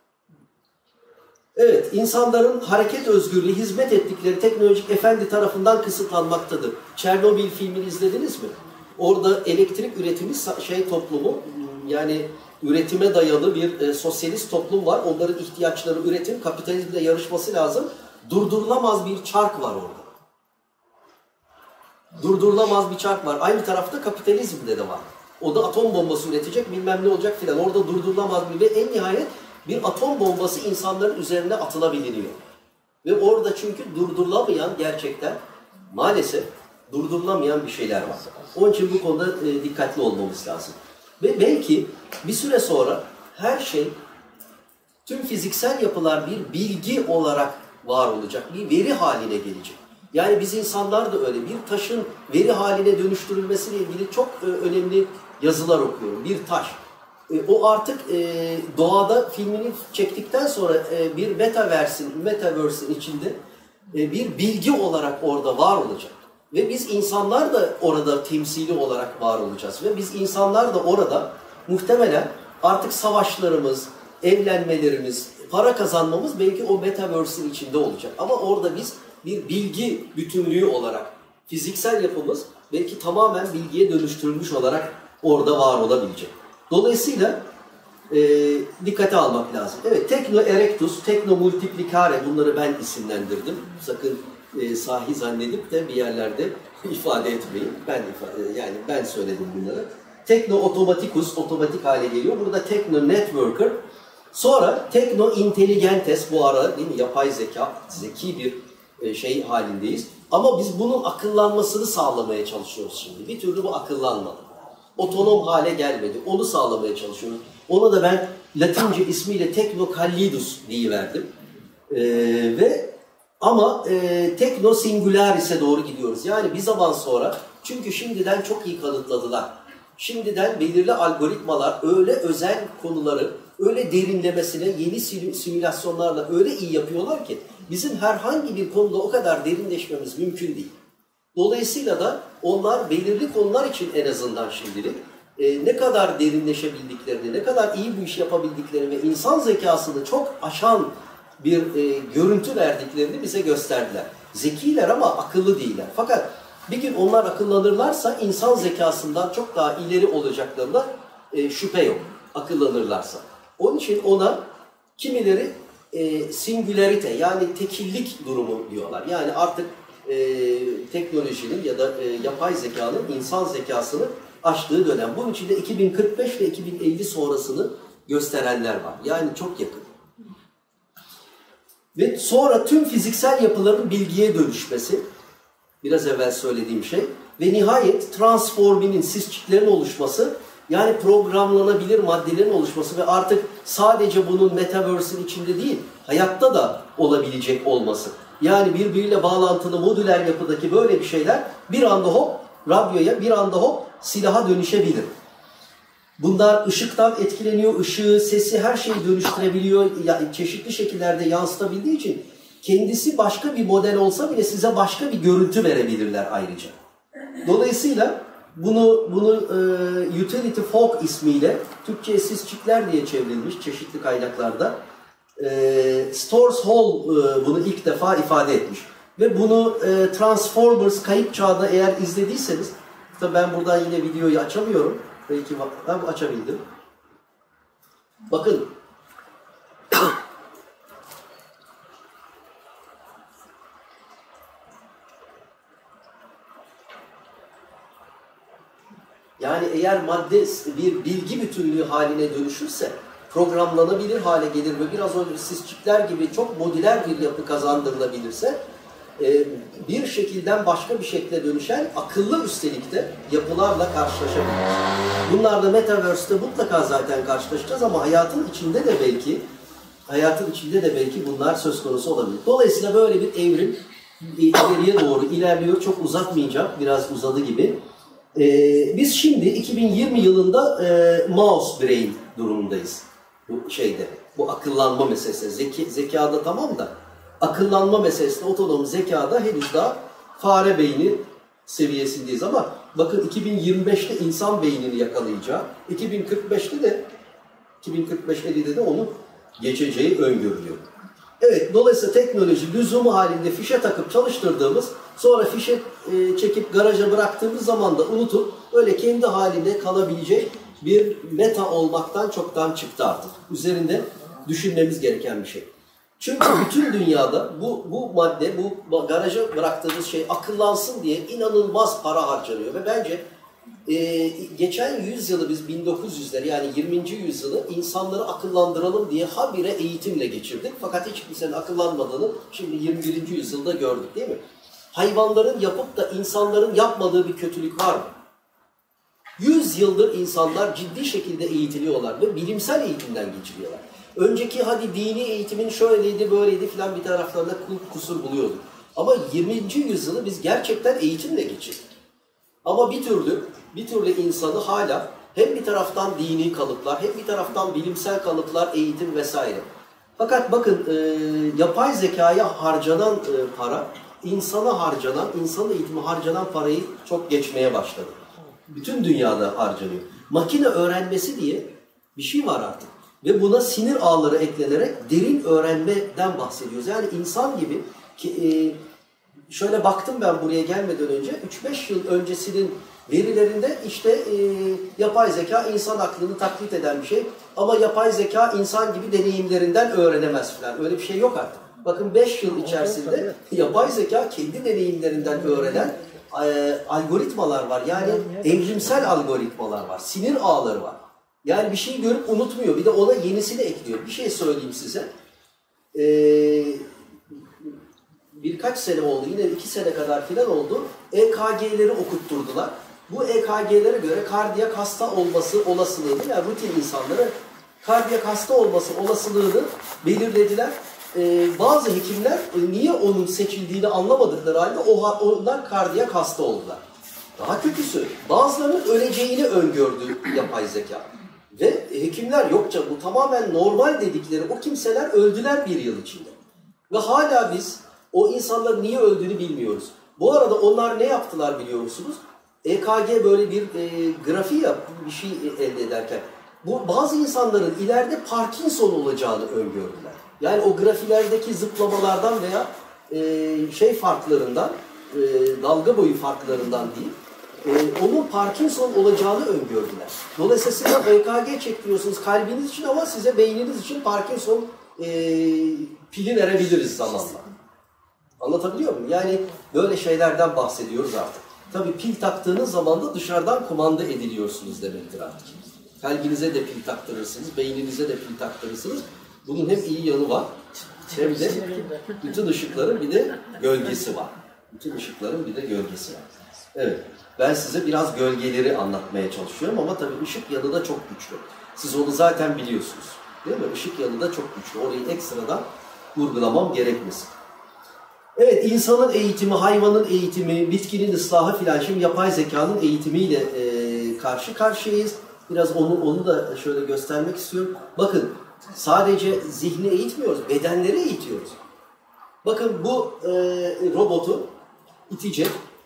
Evet, insanların hareket özgürlüğü, hizmet ettikleri teknolojik efendi tarafından kısıtlanmaktadır. Çernobil filmini izlediniz mi? Orada elektrik üretimi toplumu, yani üretime dayalı bir sosyalist toplum var. Onların ihtiyaçları üretim, kapitalizmle yarışması lazım. Durdurulamaz bir çark var orada. Durdurulamaz bir çark var. Aynı tarafta kapitalizmde de var. O da atom bombası üretecek, bilmem ne olacak filan. Orada durdurulamaz bir ve en nihayet bir atom bombası insanların üzerine atılabiliyor. Ve orada çünkü durdurulamayan gerçekten maalesef durdurulamayan bir şeyler var. Onun için bu konuda dikkatli olmamız lazım. Ve belki bir süre sonra her şey, tüm fiziksel yapılar bir bilgi olarak var olacak, bir veri haline gelecek. Yani biz insanlar da öyle. Bir taşın veri haline dönüştürülmesiyle ilgili çok önemli yazılar okuyorum. Bir taş. O artık doğada filmini çektikten sonra bir metaverse'in içinde bir bilgi olarak orada var olacak. Ve biz insanlar da orada temsili olarak var olacağız. Ve biz insanlar da orada muhtemelen artık savaşlarımız, evlenmelerimiz, para kazanmamız belki o metaverse'in içinde olacak. Ama orada biz bir bilgi bütünlüğü olarak, fiziksel yapımız belki tamamen bilgiye dönüştürülmüş olarak orada var olabilecek. Dolayısıyla dikkate almak lazım. Evet, tekno erectus, tekno multiplicare, bunları ben isimlendirdim. Sakın sahi zannedip de bir yerlerde ifade etmeyin. Ben söyledim bunları. Tekno otomaticus, otomatik hale geliyor. Burada tekno networker. Sonra tekno intelligentes, bu ara değil mi? Yapay zeka, zeki bir şey halindeyiz. Ama biz bunun akıllanmasını sağlamaya çalışıyoruz şimdi. Bir türlü bu akıllanmadı. Otonom hale gelmedi. Onu sağlamaya çalışıyoruz. Ona da ben Latince ismiyle tekno callidus diyiverdim. Ama tekno singularis'e doğru gidiyoruz. Yani bir zaman sonra, çünkü şimdiden çok iyi kanıtladılar. Şimdiden belirli algoritmalar öyle özel konuları, öyle derinlemesine yeni simülasyonlarla öyle iyi yapıyorlar ki bizim herhangi bir konuda o kadar derinleşmemiz mümkün değil. Dolayısıyla da onlar belirli konular için en azından şimdilik ne kadar derinleşebildiklerini, ne kadar iyi bu iş yapabildiklerini ve insan zekasını çok aşan bir görüntü verdiklerini bize gösterdiler. Zekiler ama akıllı değiller. Fakat bir gün onlar akıllanırlarsa insan zekasından çok daha ileri olacaklarına şüphe yok. Akıllanırlarsa. Onun için ona kimileri singularite, yani tekillik durumu diyorlar. Yani artık teknolojinin ya da yapay zekanın insan zekasını aştığı dönem. Bunun için de 2045 ve 2050 sonrasını gösterenler var. Yani çok yakın. Ve sonra tüm fiziksel yapıların bilgiye dönüşmesi, biraz evvel söylediğim şey ve nihayet transforminin, sisçiklerin oluşması Yani programlanabilir maddelerin oluşması ve artık sadece bunun Metaverse'in içinde değil, hayatta da olabilecek olması. Yani birbiriyle bağlantılı modüler yapıdaki böyle bir şeyler bir anda hop radyoya, bir anda hop silaha dönüşebilir. Bunlar ışıktan etkileniyor, ışığı, sesi her şeyi dönüştürebiliyor, yani çeşitli şekillerde yansıtabildiği için kendisi başka bir model olsa bile size başka bir görüntü verebilirler ayrıca. Dolayısıyla bunu Utility Folk ismiyle, Türkçe'ye sisçikler diye çevrilmiş çeşitli kaynaklarda. Storrs Hall bunu ilk defa ifade etmiş. Ve bunu Transformers kayıp çağda eğer izlediyseniz, tabii ben buradan yine videoyu açamıyorum. Belki ben açabildim. Bakın. Yani eğer madde bir bilgi bütünlüğü haline dönüşürse programlanabilir hale gelir ve biraz önce sisçikler gibi çok modüler bir yapı kazandırılabilirse bir şekilden başka bir şekle dönüşen akıllı üstelik de yapılarla karşılaşabiliriz. Bunlarla Metaverse'de mutlaka zaten karşılaşacağız ama hayatın içinde de belki bunlar söz konusu olabilir. Dolayısıyla böyle bir evrim ileriye doğru ilerliyor. Çok uzatmayacağım. Biraz uzadı gibi. Biz şimdi 2020 yılında mouse brain durumundayız. Bu akıllanma meselesi. Zekada tamam da akıllanma meselesinde, otonom zekada henüz daha fare beyni seviyesindeyiz ama bakın 2025'te insan beynini yakalayacağı, 2045'te de onu geçeceği öngörülüyor. Evet, dolayısıyla teknoloji lüzumu halinde fişe takıp çalıştırdığımız, sonra fişe çekip garaja bıraktığımız zaman da unutup öyle kendi halinde kalabilecek bir meta olmaktan çoktan çıktı artık. Üzerinde düşünmemiz gereken bir şey. Çünkü bütün dünyada bu madde, bu garaja bıraktığımız şey akıllansın diye inanılmaz para harcanıyor ve bence geçen yüzyılı biz 1900'leri yani 20. yüzyılı insanları akıllandıralım diye habire eğitimle geçirdik. Fakat hiç kimsenin akıllanmadığını şimdi 21. yüzyılda gördük değil mi? Hayvanların yapıp da insanların yapmadığı bir kötülük var mı? 100 yıldır insanlar ciddi şekilde eğitiliyorlar ve bilimsel eğitimden geçiriyorlar. Önceki hadi dini eğitimin şöyleydi böyleydi filan bir taraflarında kusur buluyorduk. Ama 20. yüzyılı biz gerçekten eğitimle geçirdik. Ama bir türlü insanı hala hem bir taraftan dini kalıplar, hem bir taraftan bilimsel kalıplar, eğitim vesaire. Fakat bakın yapay zekaya harcanan para, insana harcanan, insan eğitimi harcanan parayı çok geçmeye başladı. Bütün dünyada harcanıyor. Makine öğrenmesi diye bir şey var artık. Ve buna sinir ağları eklenerek derin öğrenmeden bahsediyoruz. Yani insan gibi şöyle baktım ben buraya gelmeden önce 3-5 yıl öncesinin verilerinde işte yapay zeka insan aklını taklit eden bir şey ama yapay zeka insan gibi deneyimlerinden öğrenemez falan. Öyle bir şey yok artık. Bakın 5 yıl içerisinde yapay zeka kendi deneyimlerinden öğrenen algoritmalar var. Yani evrimsel algoritmalar var. Sinir ağları var. Yani bir şeyi görüp unutmuyor. Bir de ona yenisini ekliyor. Bir şey söyleyeyim size. Birkaç sene oldu. Yine 2 sene kadar filan oldu. EKG'leri okutturdular. Bu EKG'lere göre kardiyak hasta olması olasılığını, yani rutin insanlara kardiyak hasta olması olasılığını belirlediler. Bazı hekimler niye onun seçildiğini anlamadıkları halde onlar kardiyak hasta oldular. Daha kötüsü, bazılarının öleceğini öngördü yapay zeka. Ve hekimler yok canım bu tamamen normal dedikleri o kimseler öldüler 1 yıl içinde. Ve hala biz o insanların niye öldüğünü bilmiyoruz. Bu arada onlar ne yaptılar biliyor musunuz? EKG böyle bir grafiği bir şey elde ederken bazı insanların ileride Parkinson olacağını öngördüler. Yani o grafilerdeki zıplamalardan veya farklarından, dalga boyu farklarından değil, onun Parkinson olacağını öngördüler. Dolayısıyla siz EKG çektiriyorsunuz kalbiniz için ama size beyniniz için Parkinson pili verebiliriz zamanla. Anlatabiliyor muyum? Yani böyle şeylerden bahsediyoruz artık. Tabii pil taktığınız zaman da dışarıdan kumanda ediliyorsunuz demektir artık. Kalbinize de pil taktırırsınız, beyninize de pil taktırırsınız. Bunun hem iyi yanı var, hem de bütün ışıkların bir de gölgesi var. Bütün ışıkların bir de gölgesi var. Evet. Ben size biraz gölgeleri anlatmaya çalışıyorum ama tabii ışık yanı da çok güçlü. Siz onu zaten biliyorsunuz. Değil mi? Işık yanı da çok güçlü. Orayı ekstradan vurgulamam gerekmesin. Evet, insanın eğitimi, hayvanın eğitimi, bitkinin ıslahı filan. Şimdi yapay zekanın eğitimiyle karşı karşıyayız. Biraz onu da şöyle göstermek istiyorum. Bakın, sadece zihni eğitmiyoruz, bedenleri eğitiyoruz. Bakın bu robotu itecek.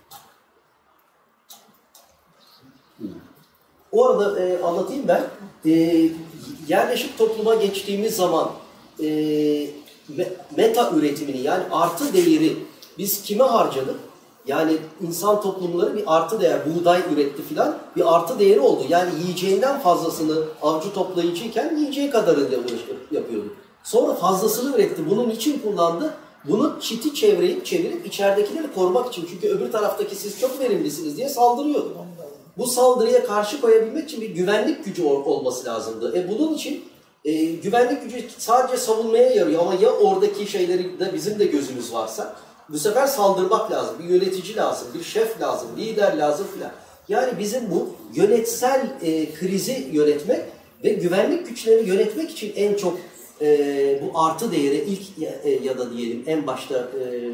Orada anlatayım ben. Yerleşik topluma geçtiğimiz zaman meta üretimini, yani artı değeri biz kime harcadık? Yani insan toplumları bir artı değer, buğday üretti filan, bir artı değeri oldu. Yani yiyeceğinden fazlasını avcı toplayıcıyken yiyeceği kadarıyla yapıyordu. Sonra fazlasını üretti. Bunun için kullandı. Bunu çiti çevirip içeridekileri korumak için. Çünkü öbür taraftaki siz çok verimlisiniz diye saldırıyordu. Bu saldırıya karşı koyabilmek için bir güvenlik gücü olması lazımdı. Bunun için güvenlik gücü sadece savunmaya yarıyor ama ya oradaki şeyleri de bizim de gözümüz varsa bu sefer saldırmak lazım. Bir yönetici lazım, bir şef lazım, lider lazım filan. Yani bizim bu yönetsel krizi yönetmek ve güvenlik güçlerini yönetmek için en çok bu artı değeri ilk ya da diyelim en başta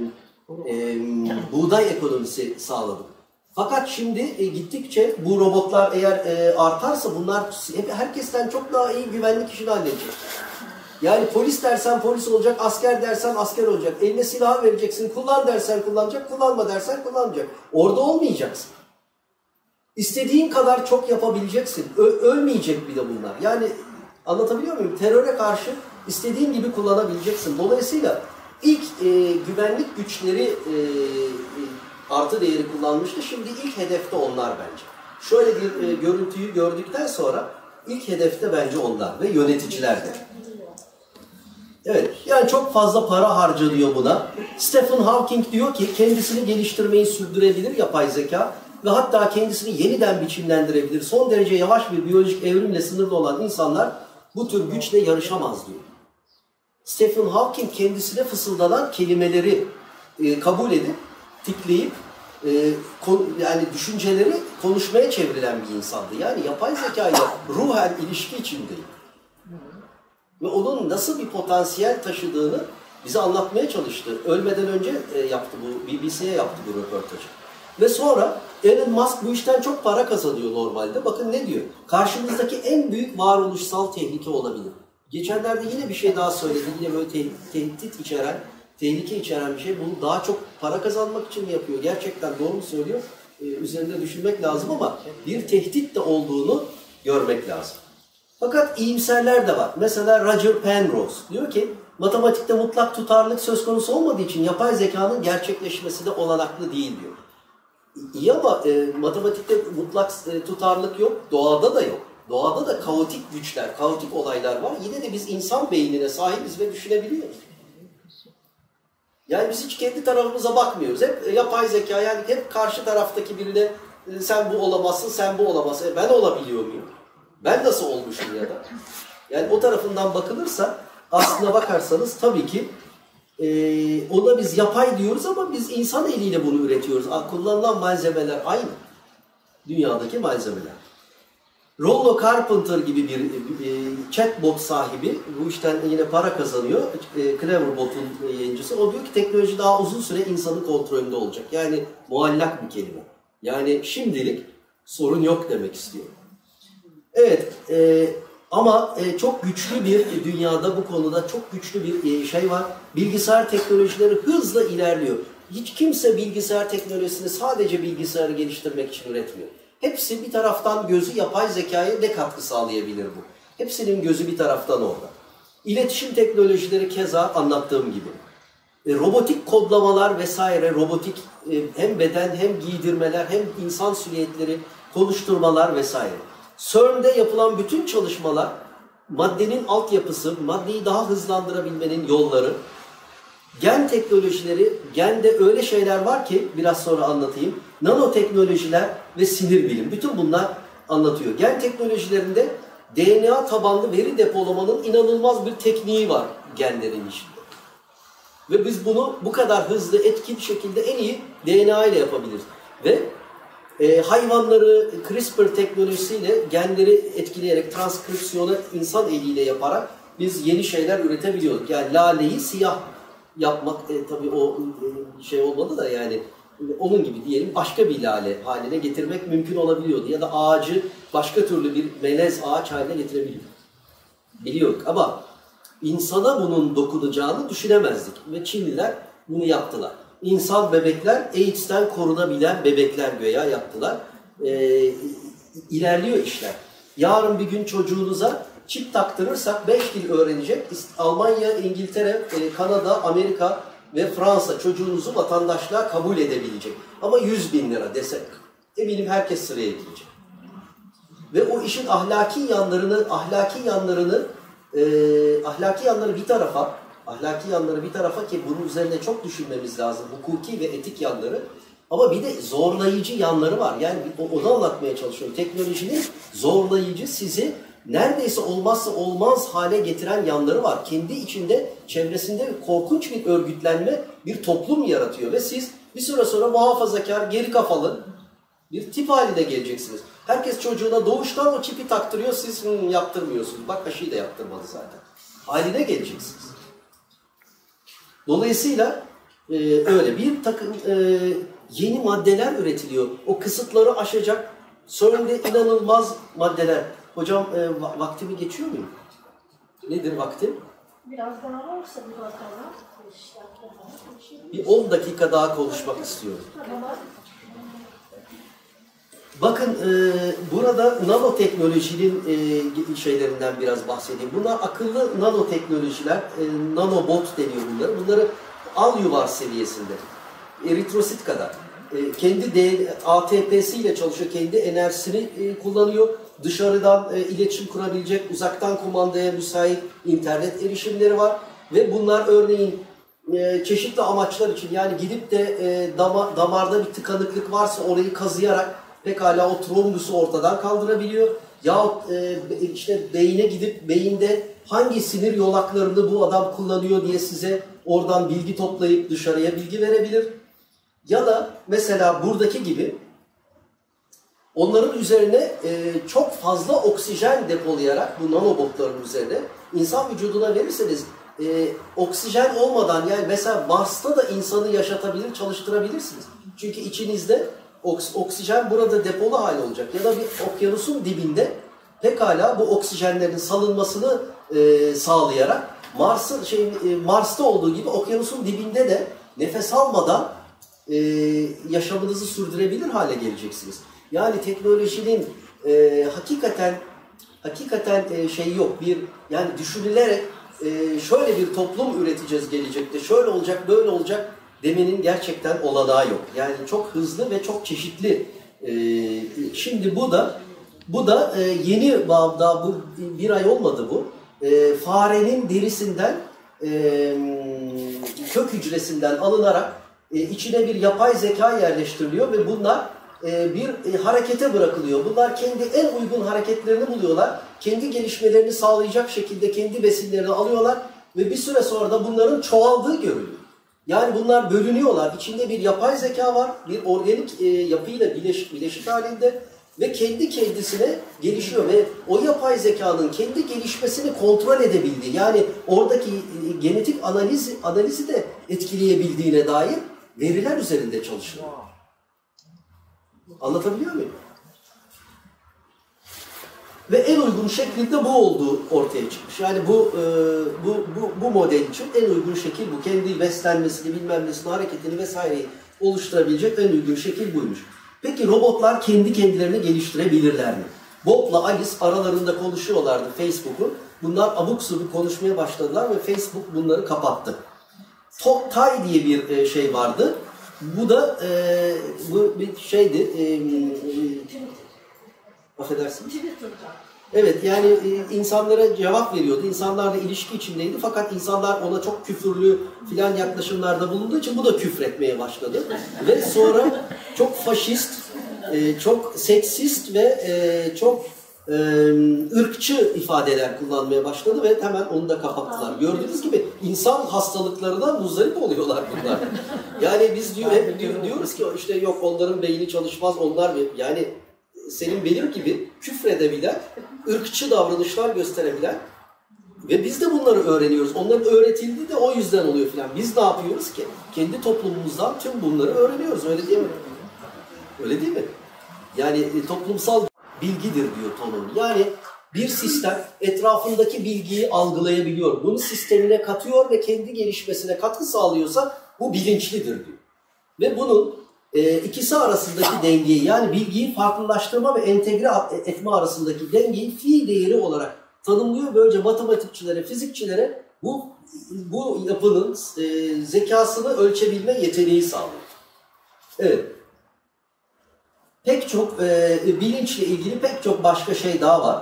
buğday ekonomisi sağladı. Fakat şimdi gittikçe bu robotlar eğer artarsa bunlar herkesten çok daha iyi güvenlik işini halledecek. Yani polis dersen polis olacak, asker dersen asker olacak. Eline silah vereceksin, kullan dersen kullanacak, kullanma dersen kullanmayacak. Orada olmayacaksın. İstediğin kadar çok yapabileceksin. Ölmeyecek bir de bunlar. Yani anlatabiliyor muyum? Teröre karşı istediğin gibi kullanabileceksin. Dolayısıyla ilk güvenlik güçleri artı değeri kullanmıştı. Şimdi ilk hedefte onlar bence. Şöyle bir görüntüyü gördükten sonra ilk hedefte bence onlar ve yöneticiler de. Evet, yani çok fazla para harcanıyor buna. Stephen Hawking diyor ki kendisini geliştirmeyi sürdürebilir yapay zeka ve hatta kendisini yeniden biçimlendirebilir. Son derece yavaş bir biyolojik evrimle sınırlı olan insanlar bu tür güçle yarışamaz diyor. Stephen Hawking kendisine fısıldanan kelimeleri kabul edip, tikleyip, yani düşünceleri konuşmaya çevrilen bir insandı. Yani yapay zekayla ruhen ilişki içindeyim. Ve onun nasıl bir potansiyel taşıdığını bize anlatmaya çalıştı. Ölmeden önce yaptı bu, BBC'ye yaptı bu röportajı. Ve sonra Elon Musk bu işten çok para kazanıyor normalde. Bakın ne diyor? Karşımızdaki en büyük varoluşsal tehlike olabilir. Geçenlerde yine bir şey daha söyledi. Yine böyle tehdit içeren, tehlike içeren bir şey. Bunu daha çok para kazanmak için mi yapıyor? Gerçekten doğru mu söylüyor? Üzerinde düşünmek lazım ama bir tehdit de olduğunu görmek lazım. Fakat iyimserler de var. Mesela Roger Penrose diyor ki matematikte mutlak tutarlılık söz konusu olmadığı için yapay zekanın gerçekleşmesi de olanaklı değil diyor. İyi ama matematikte mutlak tutarlılık yok, doğada da yok. Doğada da kaotik güçler, kaotik olaylar var. Yine de biz insan beynine sahibiz ve düşünebiliyoruz. Yani biz hiç kendi tarafımıza bakmıyoruz. Hep yapay zeka, yani hep karşı taraftaki birine sen bu olamazsın, sen bu olamazsın. Ben olabiliyor muyum? Ben nasıl olmuşum ya da? Yani o tarafından bakılırsa aslına bakarsanız tabii ki ona biz yapay diyoruz ama biz insan eliyle bunu üretiyoruz. Kullanılan malzemeler aynı. Dünyadaki malzemeler. Rollo Carpenter gibi bir chatbot sahibi bu işten yine para kazanıyor. Cleverbot'un yayıncısı. O diyor ki teknoloji daha uzun süre insanın kontrolünde olacak. Yani muallak bir kelime. Yani şimdilik sorun yok demek istiyor. Evet ama çok güçlü bir dünyada bu konuda çok güçlü bir şey var. Bilgisayar teknolojileri hızla ilerliyor. Hiç kimse bilgisayar teknolojisini sadece bilgisayarı geliştirmek için üretmiyor. Hepsi bir taraftan gözü yapay zekaya ne katkı sağlayabilir bu? Hepsinin gözü bir taraftan orada. İletişim teknolojileri keza anlattığım gibi. Robotik kodlamalar vesaire, robotik hem beden hem giydirmeler hem insan silüetleri, konuşturmalar vesaire. CERN'de yapılan bütün çalışmalar, maddenin altyapısı, maddeyi daha hızlandırabilmenin yolları, gen teknolojileri, gende öyle şeyler var ki biraz sonra anlatayım. Nanoteknolojiler ve sinir bilim. Bütün bunlar anlatıyor. Gen teknolojilerinde DNA tabanlı veri depolamanın inanılmaz bir tekniği var genlerin içinde. Ve biz bunu bu kadar hızlı, etkin şekilde en iyi DNA ile yapabiliriz. Ve Hayvanları CRISPR teknolojisiyle genleri etkileyerek transkripsiyonu insan eliyle yaparak biz yeni şeyler üretebiliyorduk. Yani laleyi siyah yapmak tabii o şey olmadı da yani onun gibi diyelim başka bir lale haline getirmek mümkün olabiliyordu. Ya da ağacı başka türlü bir melez ağaç haline getirebiliyorduk. Biliyorduk ama insana bunun dokunacağını düşünemezdik. Ve Çinliler bunu yaptılar. İnsan bebekler, AIDS'ten korunabilen bebekler güya yaptılar. İlerliyor işler. Yarın bir gün çocuğunuza çip taktırırsak 5 dil öğrenecek. Almanya, İngiltere, Kanada, Amerika ve Fransa çocuğunuzu vatandaşlığa kabul edebilecek. Ama 100.000 lira desek eminim herkes sıraya girecek. Ve o işin ahlaki yanları bir tarafa ki bunun üzerine çok düşünmemiz lazım. Hukuki ve etik yanları. Ama bir de zorlayıcı yanları var. Yani onu anlatmaya çalışıyorum. Teknolojinin zorlayıcı, sizi neredeyse olmazsa olmaz hale getiren yanları var. Kendi içinde, çevresinde korkunç bir örgütlenme, bir toplum yaratıyor. Ve siz bir süre sonra muhafazakar, geri kafalı bir tip haline geleceksiniz. Herkes çocuğuna doğuştan o çipi taktırıyor, siz yaptırmıyorsunuz. Bak aşıyı da yaptırmadı zaten. Haline geleceksiniz. Dolayısıyla öyle bir takım yeni maddeler üretiliyor. O kısıtları aşacak CERN'de inanılmaz maddeler. Hocam vaktimi geçiyor muyum? Nedir vaktim? Biraz daha varsa bir bakalım. Bir 10 dakika daha konuşmak istiyorum. Tamam. Bakın burada nanoteknolojinin şeylerinden biraz bahsedeyim. Bunlar akıllı nanoteknolojiler, nanobot deniyor bunları. Bunları al yuvar seviyesinde, eritrosit kadar. Kendi ATP'siyle çalışıyor, kendi enerjisini kullanıyor. Dışarıdan iletişim kurabilecek, uzaktan kumandaya müsait internet erişimleri var. Ve bunlar örneğin çeşitli amaçlar için, yani gidip de damarda bir tıkanıklık varsa orayı kazıyarak pekala o trombüsü ortadan kaldırabiliyor. Yahut işte beyine gidip beyinde hangi sinir yolaklarını bu adam kullanıyor diye size oradan bilgi toplayıp dışarıya bilgi verebilir. Ya da mesela buradaki gibi onların üzerine çok fazla oksijen depolayarak bu nanobotların üzerine insan vücuduna verirseniz oksijen olmadan, yani mesela Mars'ta da insanı yaşatabilir, çalıştırabilirsiniz. Çünkü içinizde oksijen burada depolu hali olacak. Ya da bir okyanusun dibinde pekala bu oksijenlerin salınmasını sağlayarak Mars'ta olduğu gibi okyanusun dibinde de nefes almadan yaşamınızı sürdürebilir hale geleceksiniz. Yani teknolojinin hakikaten şey yok. Yani düşünülerek şöyle bir toplum üreteceğiz gelecekte, şöyle olacak, böyle olacak demenin gerçekten olanağı yok. Yani çok hızlı ve çok çeşitli. Şimdi bu da yeni daha bu bir ay olmadı bu. Farenin derisinden kök hücresinden alınarak içine bir yapay zeka yerleştiriliyor ve bunlar bir harekete bırakılıyor. Bunlar kendi en uygun hareketlerini buluyorlar. Kendi gelişmelerini sağlayacak şekilde kendi besinlerini alıyorlar ve bir süre sonra da bunların çoğaldığı görülüyor. Yani bunlar bölünüyorlar. İçinde bir yapay zeka var. Bir organik yapıyla bileşik halinde ve kendi kendisine gelişiyor ve o yapay zekanın kendi gelişmesini kontrol edebildiği, yani oradaki genetik analizi de etkileyebildiğine dair veriler üzerinde çalışıyor. Anlatabiliyor muyum? Ve en uygun şeklinde bu olduğu ortaya çıkmış. Yani bu model için en uygun şekil bu. Kendi beslenmesini, bilmem nesini, hareketini vesaireyi oluşturabilecek en uygun şekil buymuş. Peki robotlar kendi kendilerini geliştirebilirler mi? Bob'la Alice aralarında konuşuyorlardı Facebook'un. Bunlar abuk subuk konuşmaya başladılar ve Facebook bunları kapattı. TalkTay diye bir şey vardı. Bu da bu bir şeydi. Affedersiniz. Evet, yani insanlara cevap veriyordu. İnsanlarla ilişki içindeydi. Fakat insanlar ona çok küfürlü filan yaklaşımlarda bulunduğu için bu da küfretmeye başladı. Ve sonra çok faşist, çok seksist ve çok ırkçı ifadeler kullanmaya başladı ve hemen onu da kapattılar. Gördüğünüz gibi insan hastalıklarından muzdarip oluyorlar bunlar. Yani biz hep diyoruz ki işte yok onların beyni çalışmaz, onlar yani senin benim gibi küfredebilen, ırkçı davranışlar gösterebilen ve biz de bunları öğreniyoruz. Onların öğretildiği de o yüzden oluyor filan. Biz ne yapıyoruz ki? Kendi toplumumuzdan tüm bunları öğreniyoruz. Öyle değil mi? Öyle değil mi? Yani toplumsal bilgidir diyor Tonon. Yani bir sistem etrafındaki bilgiyi algılayabiliyor. Bunu sistemine katıyor ve kendi gelişmesine katkı sağlıyorsa bu bilinçlidir diyor. Ve bunun ikisi arasındaki dengeyi, yani bilgiyi farklılaştırma ve entegre etme arasındaki dengeyi fiil değeri olarak tanımlıyor. Böylece matematikçilere, fizikçilere bu yapının zekasını ölçebilme yeteneği sağlıyor. Evet. Pek çok bilinçle ilgili pek çok başka şey daha var.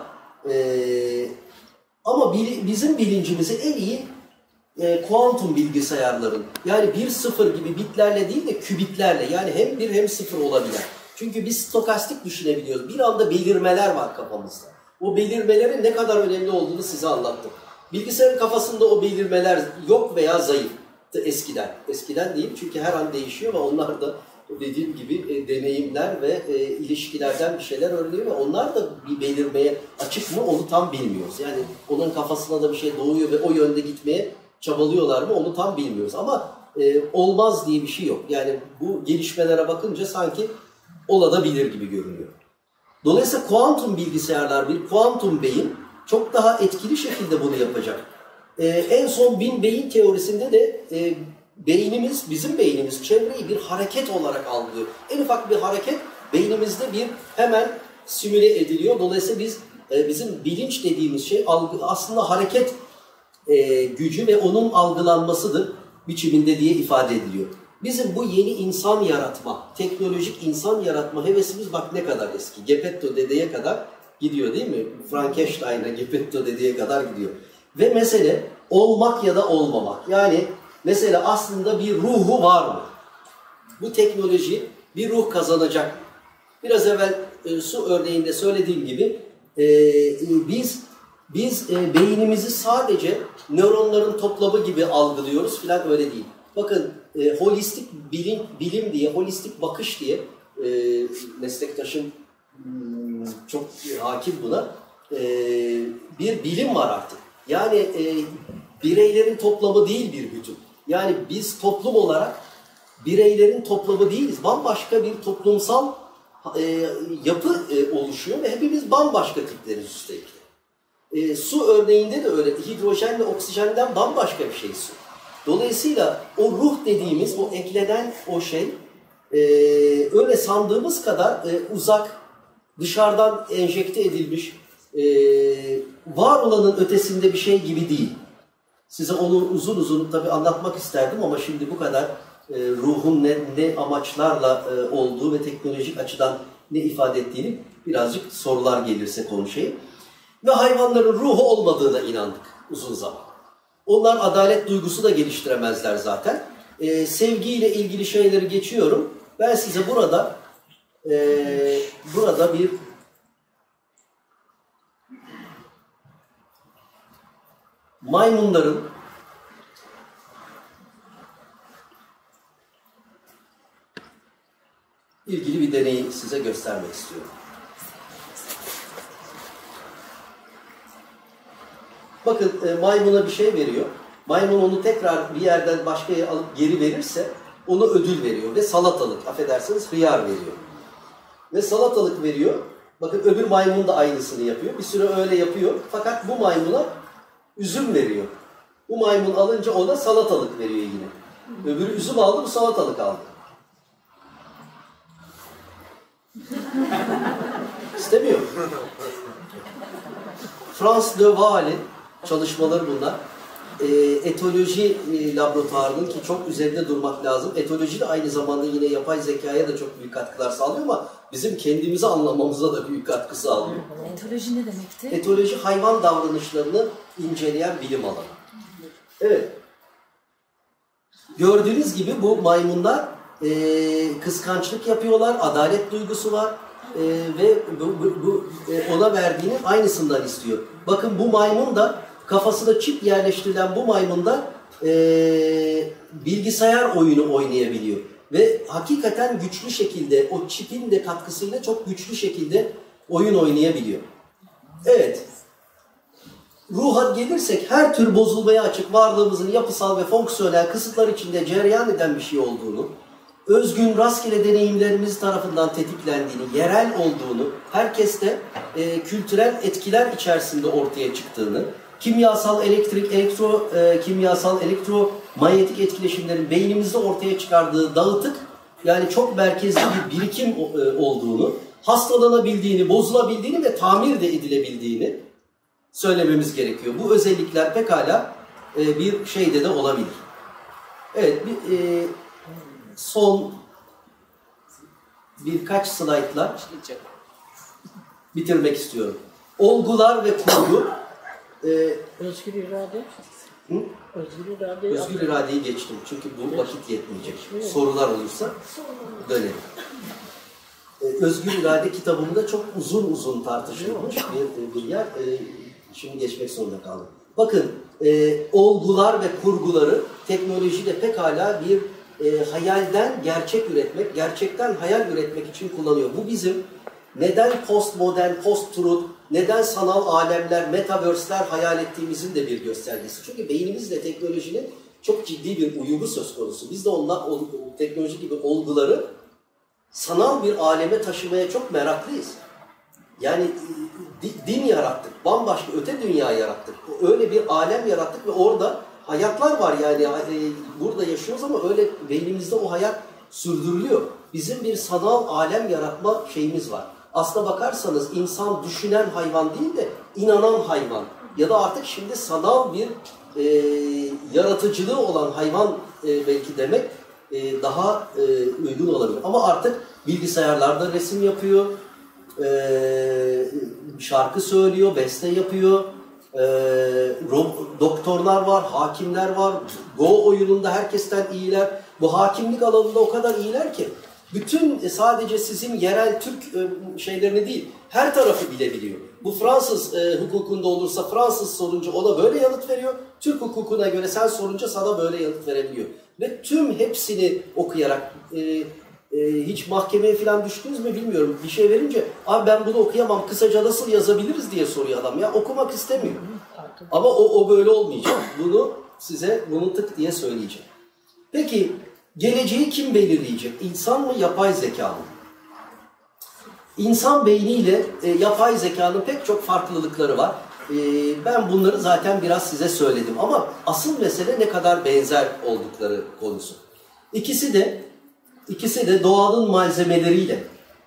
Ama bizim bilincimizi en iyi kuantum bilgisayarların, yani 1-0 gibi bitlerle değil de kübitlerle, yani hem 1 hem 0 olabilen. Çünkü biz stokastik düşünebiliyoruz. Bir anda belirmeler var kafamızda. O belirmelerin ne kadar önemli olduğunu size anlattım. Bilgisayarın kafasında o belirmeler yok veya zayıftı eskiden. Eskiden değil çünkü her an değişiyor ve onlar da dediğim gibi deneyimler ve ilişkilerden bir şeyler öğreniyor ve onlar da bir belirmeye açık mı onu tam bilmiyoruz. Yani onun kafasına da bir şey doğuyor ve o yönde gitmeye çabalıyorlar mı onu tam bilmiyoruz. Ama olmaz diye bir şey yok. Yani bu gelişmelere bakınca sanki olabilir gibi görünüyor. Dolayısıyla kuantum bilgisayarlar, bir kuantum beyin çok daha etkili şekilde bunu yapacak. En son bin beyin teorisinde de beynimiz, bizim beynimiz çevreyi bir hareket olarak algılıyor. En ufak bir hareket beynimizde bir hemen simüle ediliyor. Dolayısıyla bizim bilinç dediğimiz şey aslında hareket gücü ve onun algılanmasıdır biçiminde diye ifade ediliyor. Bizim bu yeni insan yaratma, teknolojik insan yaratma hevesimiz bak ne kadar eski. Geppetto dedeye kadar gidiyor değil mi? Frankenstein'a Geppetto dedeye kadar gidiyor. Ve mesele olmak ya da olmamak. Yani mesela aslında bir ruhu var mı? Bu teknoloji bir ruh kazanacak. Biraz evvel su örneğinde söylediğim gibi biz beynimizi sadece nöronların toplamı gibi algılıyoruz filan, öyle değil. Bakın holistik bilim diye, holistik bakış diye meslektaşım çok hakim buna bir bilim var artık. Yani bireylerin toplamı değil bir bütün. Yani biz toplum olarak bireylerin toplamı değiliz. Bambaşka bir toplumsal yapı oluşuyor ve hepimiz bambaşka tipleriz üstelik. Su örneğinde de öyle. Hidrojen ve oksijenden bambaşka bir şey su. Dolayısıyla o ruh dediğimiz, o eklenen o şey öyle sandığımız kadar uzak, dışarıdan enjekte edilmiş, var olanın ötesinde bir şey gibi değil. Size onu uzun uzun tabii anlatmak isterdim ama şimdi bu kadar ruhun ne amaçlarla olduğu ve teknolojik açıdan ne ifade ettiğini birazcık sorular gelirse konuşayım. Ve hayvanların ruhu olmadığına inandık uzun zaman. Onlar adalet duygusu da geliştiremezler zaten. Sevgiyle ilgili şeyleri geçiyorum. Ben size burada bir maymunların ilgili bir deneyi size göstermek istiyorum. Bakın maymuna bir şey veriyor. Maymun onu tekrar bir yerden başka yere alıp geri verirse ona ödül veriyor ve salatalık, affedersiniz hıyar veriyor. Ve salatalık veriyor. Bakın öbür maymun da aynısını yapıyor. Bir süre öyle yapıyor. Fakat bu maymuna üzüm veriyor. Bu maymun alınca ona salatalık veriyor yine. Öbürü üzüm aldı, bu salatalık aldı. İstemiyor. Frans de Waal'in çalışmaları bunlar. Etoloji laboratuvarının, ki çok üzerinde durmak lazım. Etoloji de aynı zamanda yine yapay zekaya da çok büyük katkılar sağlıyor ama bizim kendimizi anlamamıza da büyük katkı sağlıyor. Etoloji ne demekti? Etoloji hayvan davranışlarını inceleyen bilim alanı. Evet. Gördüğünüz gibi bu maymunlar kıskançlık yapıyorlar, adalet duygusu var. ve ona verdiğinin aynısından istiyor. Bakın bu maymun da kafasına çip yerleştirilen bu maymun da bilgisayar oyunu oynayabiliyor. Ve hakikaten güçlü şekilde o çipin de katkısıyla çok güçlü şekilde oyun oynayabiliyor. Evet. Ruha gelirsek her tür bozulmaya açık varlığımızın yapısal ve fonksiyonel kısıtlar içinde cereyan eden bir şey olduğunu, özgün rastgele deneyimlerimiz tarafından tetiklendiğini, yerel olduğunu, herkeste kültürel etkiler içerisinde ortaya çıktığını, kimyasal, kimyasal, elektromanyetik etkileşimlerin beynimizde ortaya çıkardığı dağıtık, yani çok merkezli bir birikim olduğunu, hastalanabildiğini, bozulabildiğini ve tamir de edilebildiğini söylememiz gerekiyor. Bu özellikler pekala bir şeyde de olabilir. Evet, son birkaç slaytla bitirmek istiyorum. Olgular ve kurgu. Özgür irade. Hı? Özgür iradeyi geçtim. Çünkü bu vakit yetmeyecek. Sorular olursa dönelim. Özgür irade kitabımda çok uzun tartışılmış bir yer. Şimdi geçmek zorunda kaldım. Bakın, olgular ve kurguları teknolojide pekala bir hayalden gerçek üretmek, gerçekten hayal üretmek için kullanıyor. Bu bizim neden postmodern, post-truth, neden sanal alemler, metaverse'ler hayal ettiğimizin de bir göstergesi. Çünkü beynimizle teknolojinin çok ciddi bir uyumu söz konusu. Biz de teknoloji gibi olguları sanal bir aleme taşımaya çok meraklıyız. Yani din yarattık, bambaşka öte dünya yarattık. Öyle bir alem yarattık ve orada hayatlar var yani burada yaşıyoruz ama öyle beynimizde o hayat sürdürülüyor. Bizim bir sanal alem yaratma şeyimiz var. Aslına bakarsanız insan düşünen hayvan değil de inanan hayvan ya da artık şimdi sanal bir yaratıcılığı olan hayvan belki demek daha uygun olabilir. Ama artık bilgisayarlarda resim yapıyor, şarkı söylüyor, beste yapıyor, doktorlar var, hakimler var, Go oyununda herkesten iyiler. Bu hakimlik alanında o kadar iyiler ki bütün sadece sizin yerel Türk şeylerini değil, her tarafı bilebiliyor. Bu Fransız hukukunda olursa Fransız sorunca ona böyle yanıt veriyor. Türk hukukuna göre sen sorunca sana böyle yanıt verebiliyor. Ve tüm hepsini okuyarak hiç mahkemeye falan düştünüz mü bilmiyorum. Bir şey verince abi ben bunu okuyamam, kısaca nasıl yazabiliriz diye soruyor adam. Ya okumak istemiyor. Ama o böyle olmayacak. Bunu tık diye söyleyeceğim. Peki geleceği kim belirleyecek? İnsan mı, yapay zeka mı? İnsan beyniyle yapay zekanın pek çok farklılıkları var. Ben bunları zaten biraz size söyledim ama asıl mesele ne kadar benzer oldukları konusu. İkisi de doğanın malzemeleriyle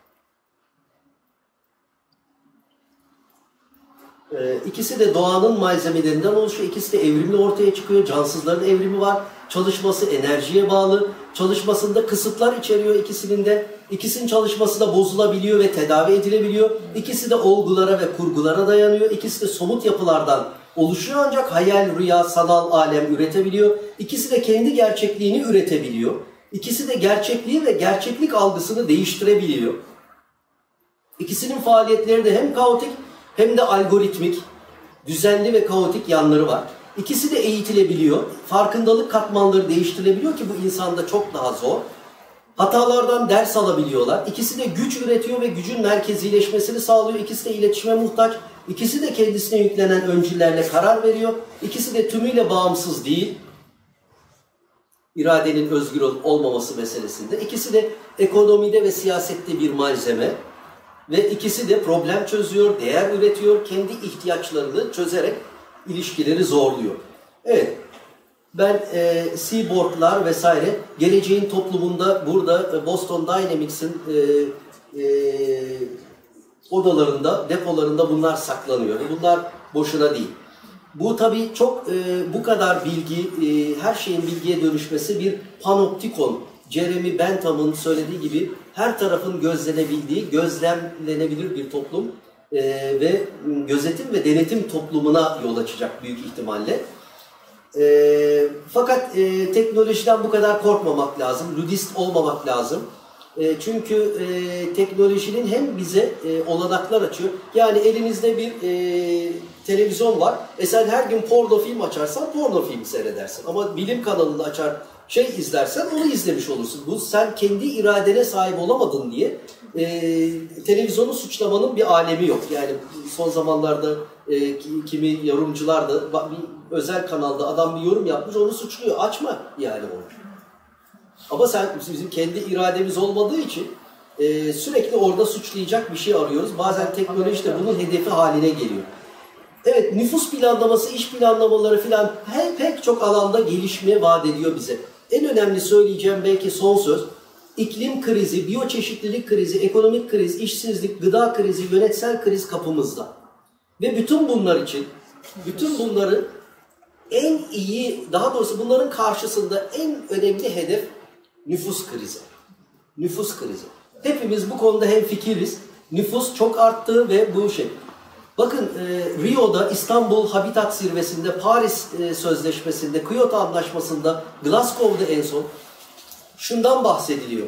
İkisi de doğanın malzemelerinden oluşuyor. İkisi de evrimle ortaya çıkıyor. Cansızların evrimi var. Çalışması enerjiye bağlı. Çalışmasında kısıtlar içeriyor ikisinin de. İkisinin çalışması da bozulabiliyor ve tedavi edilebiliyor. İkisi de olgulara ve kurgulara dayanıyor. İkisi de somut yapılardan oluşuyor ancak hayal, rüya, sanal alem üretebiliyor. İkisi de kendi gerçekliğini üretebiliyor. İkisi de gerçekliği ve gerçeklik algısını değiştirebiliyor. İkisinin faaliyetleri de hem kaotik hem de algoritmik, düzenli ve kaotik yanları var. İkisi de eğitilebiliyor. Farkındalık katmanları değiştirilebiliyor ki bu insanda çok daha zor. Hatalardan ders alabiliyorlar. İkisi de güç üretiyor ve gücün merkezileşmesini sağlıyor. İkisi de iletişime muhtaç. İkisi de kendisine yüklenen öncüllerle karar veriyor. İkisi de tümüyle bağımsız değil. İradenin özgür olup olmaması meselesinde. İkisi de ekonomide ve siyasette bir malzeme. Ve ikisi de problem çözüyor, değer üretiyor, kendi ihtiyaçlarını çözerek ilişkileri zorluyor. Evet, ben Seaborg'lar vesaire geleceğin toplumunda burada Boston Dynamics'in odalarında, depolarında bunlar saklanıyor. Bunlar boşuna değil. Bu tabii çok bu kadar bilgi, her şeyin bilgiye dönüşmesi bir panoptikon. Jeremy Bentham'ın söylediği gibi her tarafın gözlenebildiği, gözlemlenebilir bir toplum ve gözetim ve denetim toplumuna yol açacak büyük ihtimalle. Fakat teknolojiden bu kadar korkmamak lazım, ludist olmamak lazım. Çünkü teknolojinin hem bize olanaklar açıyor. Yani elinizde bir televizyon var. Sen her gün porno film açarsan porno film seyredersin. Ama bilim kanalını açar izlersen onu izlemiş olursun. Bu sen kendi iradene sahip olamadın diye televizyonu suçlamanın bir alemi yok. Yani son zamanlarda kimi yorumcular da bir özel kanalda adam bir yorum yapmış, onu suçluyor. Açma yani onu. Ama bizim kendi irademiz olmadığı için sürekli orada suçlayacak bir şey arıyoruz. Bazen teknoloji de bunun hedefi haline geliyor. Evet, nüfus planlaması, iş planlamaları filan pek çok alanda gelişme vaat ediyor bize. En önemli söyleyeceğim belki son söz, iklim krizi, biyoçeşitlilik krizi, ekonomik kriz, işsizlik, gıda krizi, yönetsel kriz kapımızda. Ve bütün bunlar için, bütün bunları en iyi, daha doğrusu bunların karşısında en önemli hedef nüfus krizi. Nüfus krizi. Hepimiz bu konuda hemfikiriz. Nüfus çok arttı ve bu şey. Bakın Rio'da, İstanbul Habitat Zirvesi'nde, Paris Sözleşmesi'nde, Kyoto Anlaşması'nda, Glasgow'da en son şundan bahsediliyor.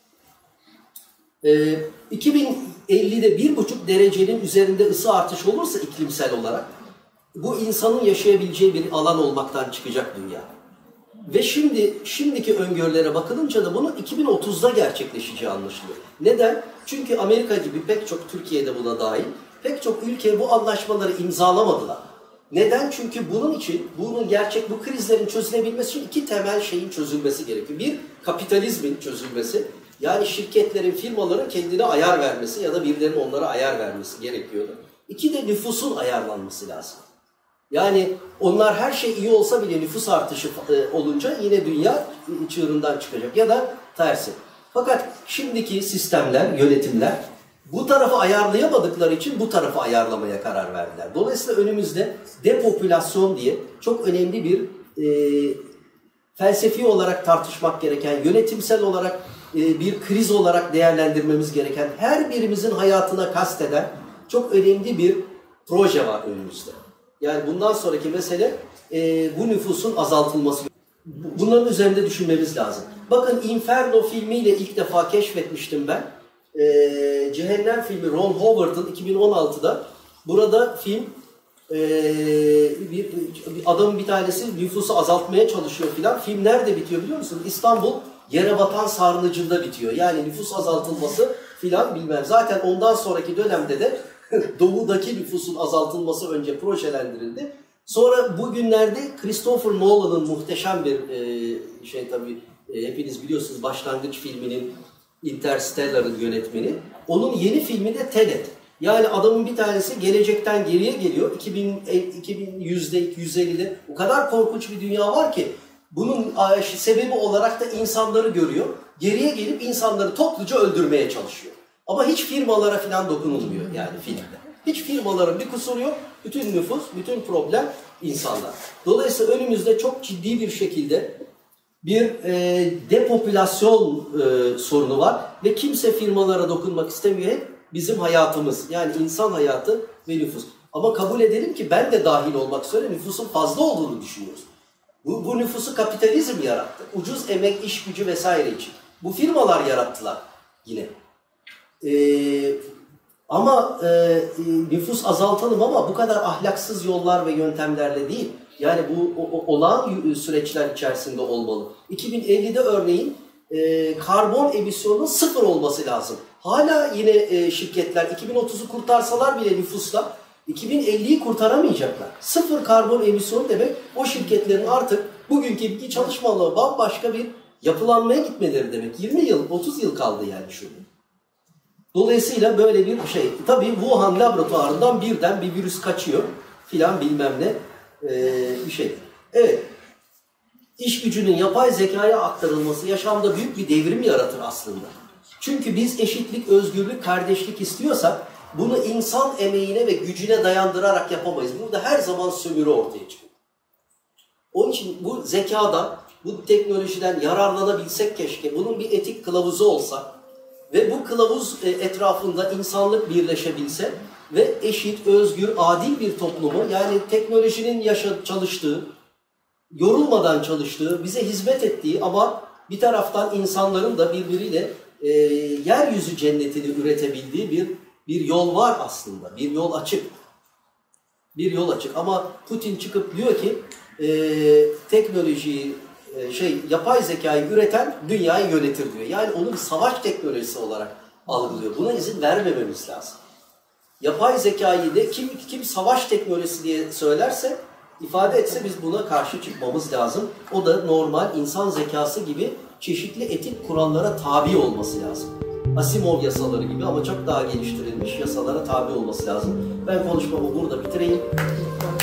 2050'de 1,5 derecenin üzerinde ısı artışı olursa iklimsel olarak bu insanın yaşayabileceği bir alan olmaktan çıkacak dünya. Ve şimdiki öngörülere bakılınca da bunun 2030'da gerçekleşeceği anlaşılıyor. Neden? Çünkü Amerika gibi pek çok, Türkiye'de buna dahil, pek çok ülke bu anlaşmaları imzalamadılar. Neden? Çünkü bunun için, bu krizlerin çözülebilmesi için iki temel şeyin çözülmesi gerekiyor. Bir, kapitalizmin çözülmesi. Yani şirketlerin, firmaların kendine ayar vermesi ya da birilerinin onlara ayar vermesi gerekiyordu. İki de nüfusun ayarlanması lazım. Yani onlar her şey iyi olsa bile nüfus artışı olunca yine dünya çığırından çıkacak ya da tersi. Fakat şimdiki sistemler, yönetimler bu tarafı ayarlayamadıkları için bu tarafı ayarlamaya karar verdiler. Dolayısıyla önümüzde depopülasyon diye çok önemli bir felsefi olarak tartışmak gereken, yönetimsel olarak bir kriz olarak değerlendirmemiz gereken, her birimizin hayatına kasteden çok önemli bir proje var önümüzde. Yani bundan sonraki mesele bu nüfusun azaltılması. Bunların üzerinde düşünmemiz lazım. Bakın Inferno filmiyle ilk defa keşfetmiştim ben. Cehennem filmi Ron Howard'ın 2016'da. Burada film bir adamın bir tanesi nüfusu azaltmaya çalışıyor filan. Film nerede bitiyor biliyor musun? İstanbul Yerebatan Sarnıcı'nda bitiyor. Yani nüfus azaltılması filan bilmem. Zaten ondan sonraki dönemde de doğudaki nüfusun azaltılması önce projelendirildi. Sonra bugünlerde Christopher Nolan'ın muhteşem bir tabii hepiniz biliyorsunuz, başlangıç filminin Interstellar'ın yönetmeni. Onun yeni filmi de Tenet. Yani adamın bir tanesi gelecekten geriye geliyor. 2100'de, 250'de o kadar korkunç bir dünya var ki bunun sebebi olarak da insanları görüyor. Geriye gelip insanları topluca öldürmeye çalışıyor. Ama hiç firmalara falan dokunulmuyor yani filmde. Hiç firmaların bir kusuru yok. Bütün nüfus, bütün problem insanlar. Dolayısıyla önümüzde çok ciddi bir şekilde bir depopülasyon sorunu var. Ve kimse firmalara dokunmak istemiyor. Hep bizim hayatımız, yani insan hayatı ve nüfus. Ama kabul edelim ki ben de dahil olmak üzere nüfusun fazla olduğunu düşünüyoruz. Bu nüfusu kapitalizm yarattı. Ucuz emek, iş gücü vesaire için. Bu firmalar yarattılar yine. Ama nüfus azaltalım ama bu kadar ahlaksız yollar ve yöntemlerle değil. Yani bu olağan süreçler içerisinde olmalı. 2050'de örneğin karbon emisyonunun 0 olması lazım. Hala yine şirketler 2030'u kurtarsalar bile nüfusla 2050'yi kurtaramayacaklar. 0 karbon emisyonu demek o şirketlerin artık bugünkü çalışmalarına bambaşka bir yapılanmaya gitmeleri demek. 20 yıl, 30 yıl kaldı yani şurada. Dolayısıyla böyle bir şey. Tabii Wuhan laboratuvarından birden bir virüs kaçıyor filan bilmem ne bir şey. Evet. İş gücünün yapay zekaya aktarılması yaşamda büyük bir devrim yaratır aslında. Çünkü biz eşitlik, özgürlük, kardeşlik istiyorsak bunu insan emeğine ve gücüne dayandırarak yapamayız. Burada her zaman sömürü ortaya çıkıyor. Onun için bu zekadan, bu teknolojiden yararlanabilsek keşke. Bunun bir etik kılavuzu olsa ve bu kılavuz etrafında insanlık birleşebilse ve eşit, özgür, adil bir toplumu, yani teknolojinin çalıştığı, yorulmadan çalıştığı, bize hizmet ettiği ama bir taraftan insanların da birbiriyle yeryüzü cennetini üretebildiği bir yol var aslında. Bir yol açık. Bir yol açık ama Putin çıkıp diyor ki teknolojiyi, yapay zekayı üreten dünyayı yönetir diyor. Yani onu bir savaş teknolojisi olarak algılıyor. Buna izin vermememiz lazım. Yapay zekayı da kim savaş teknolojisi diye söylerse, ifade etse biz buna karşı çıkmamız lazım. O da normal insan zekası gibi çeşitli etik kurallara tabi olması lazım. Asimov yasaları gibi ama çok daha geliştirilmiş yasalara tabi olması lazım. Ben konuşmamı burada bitireyim.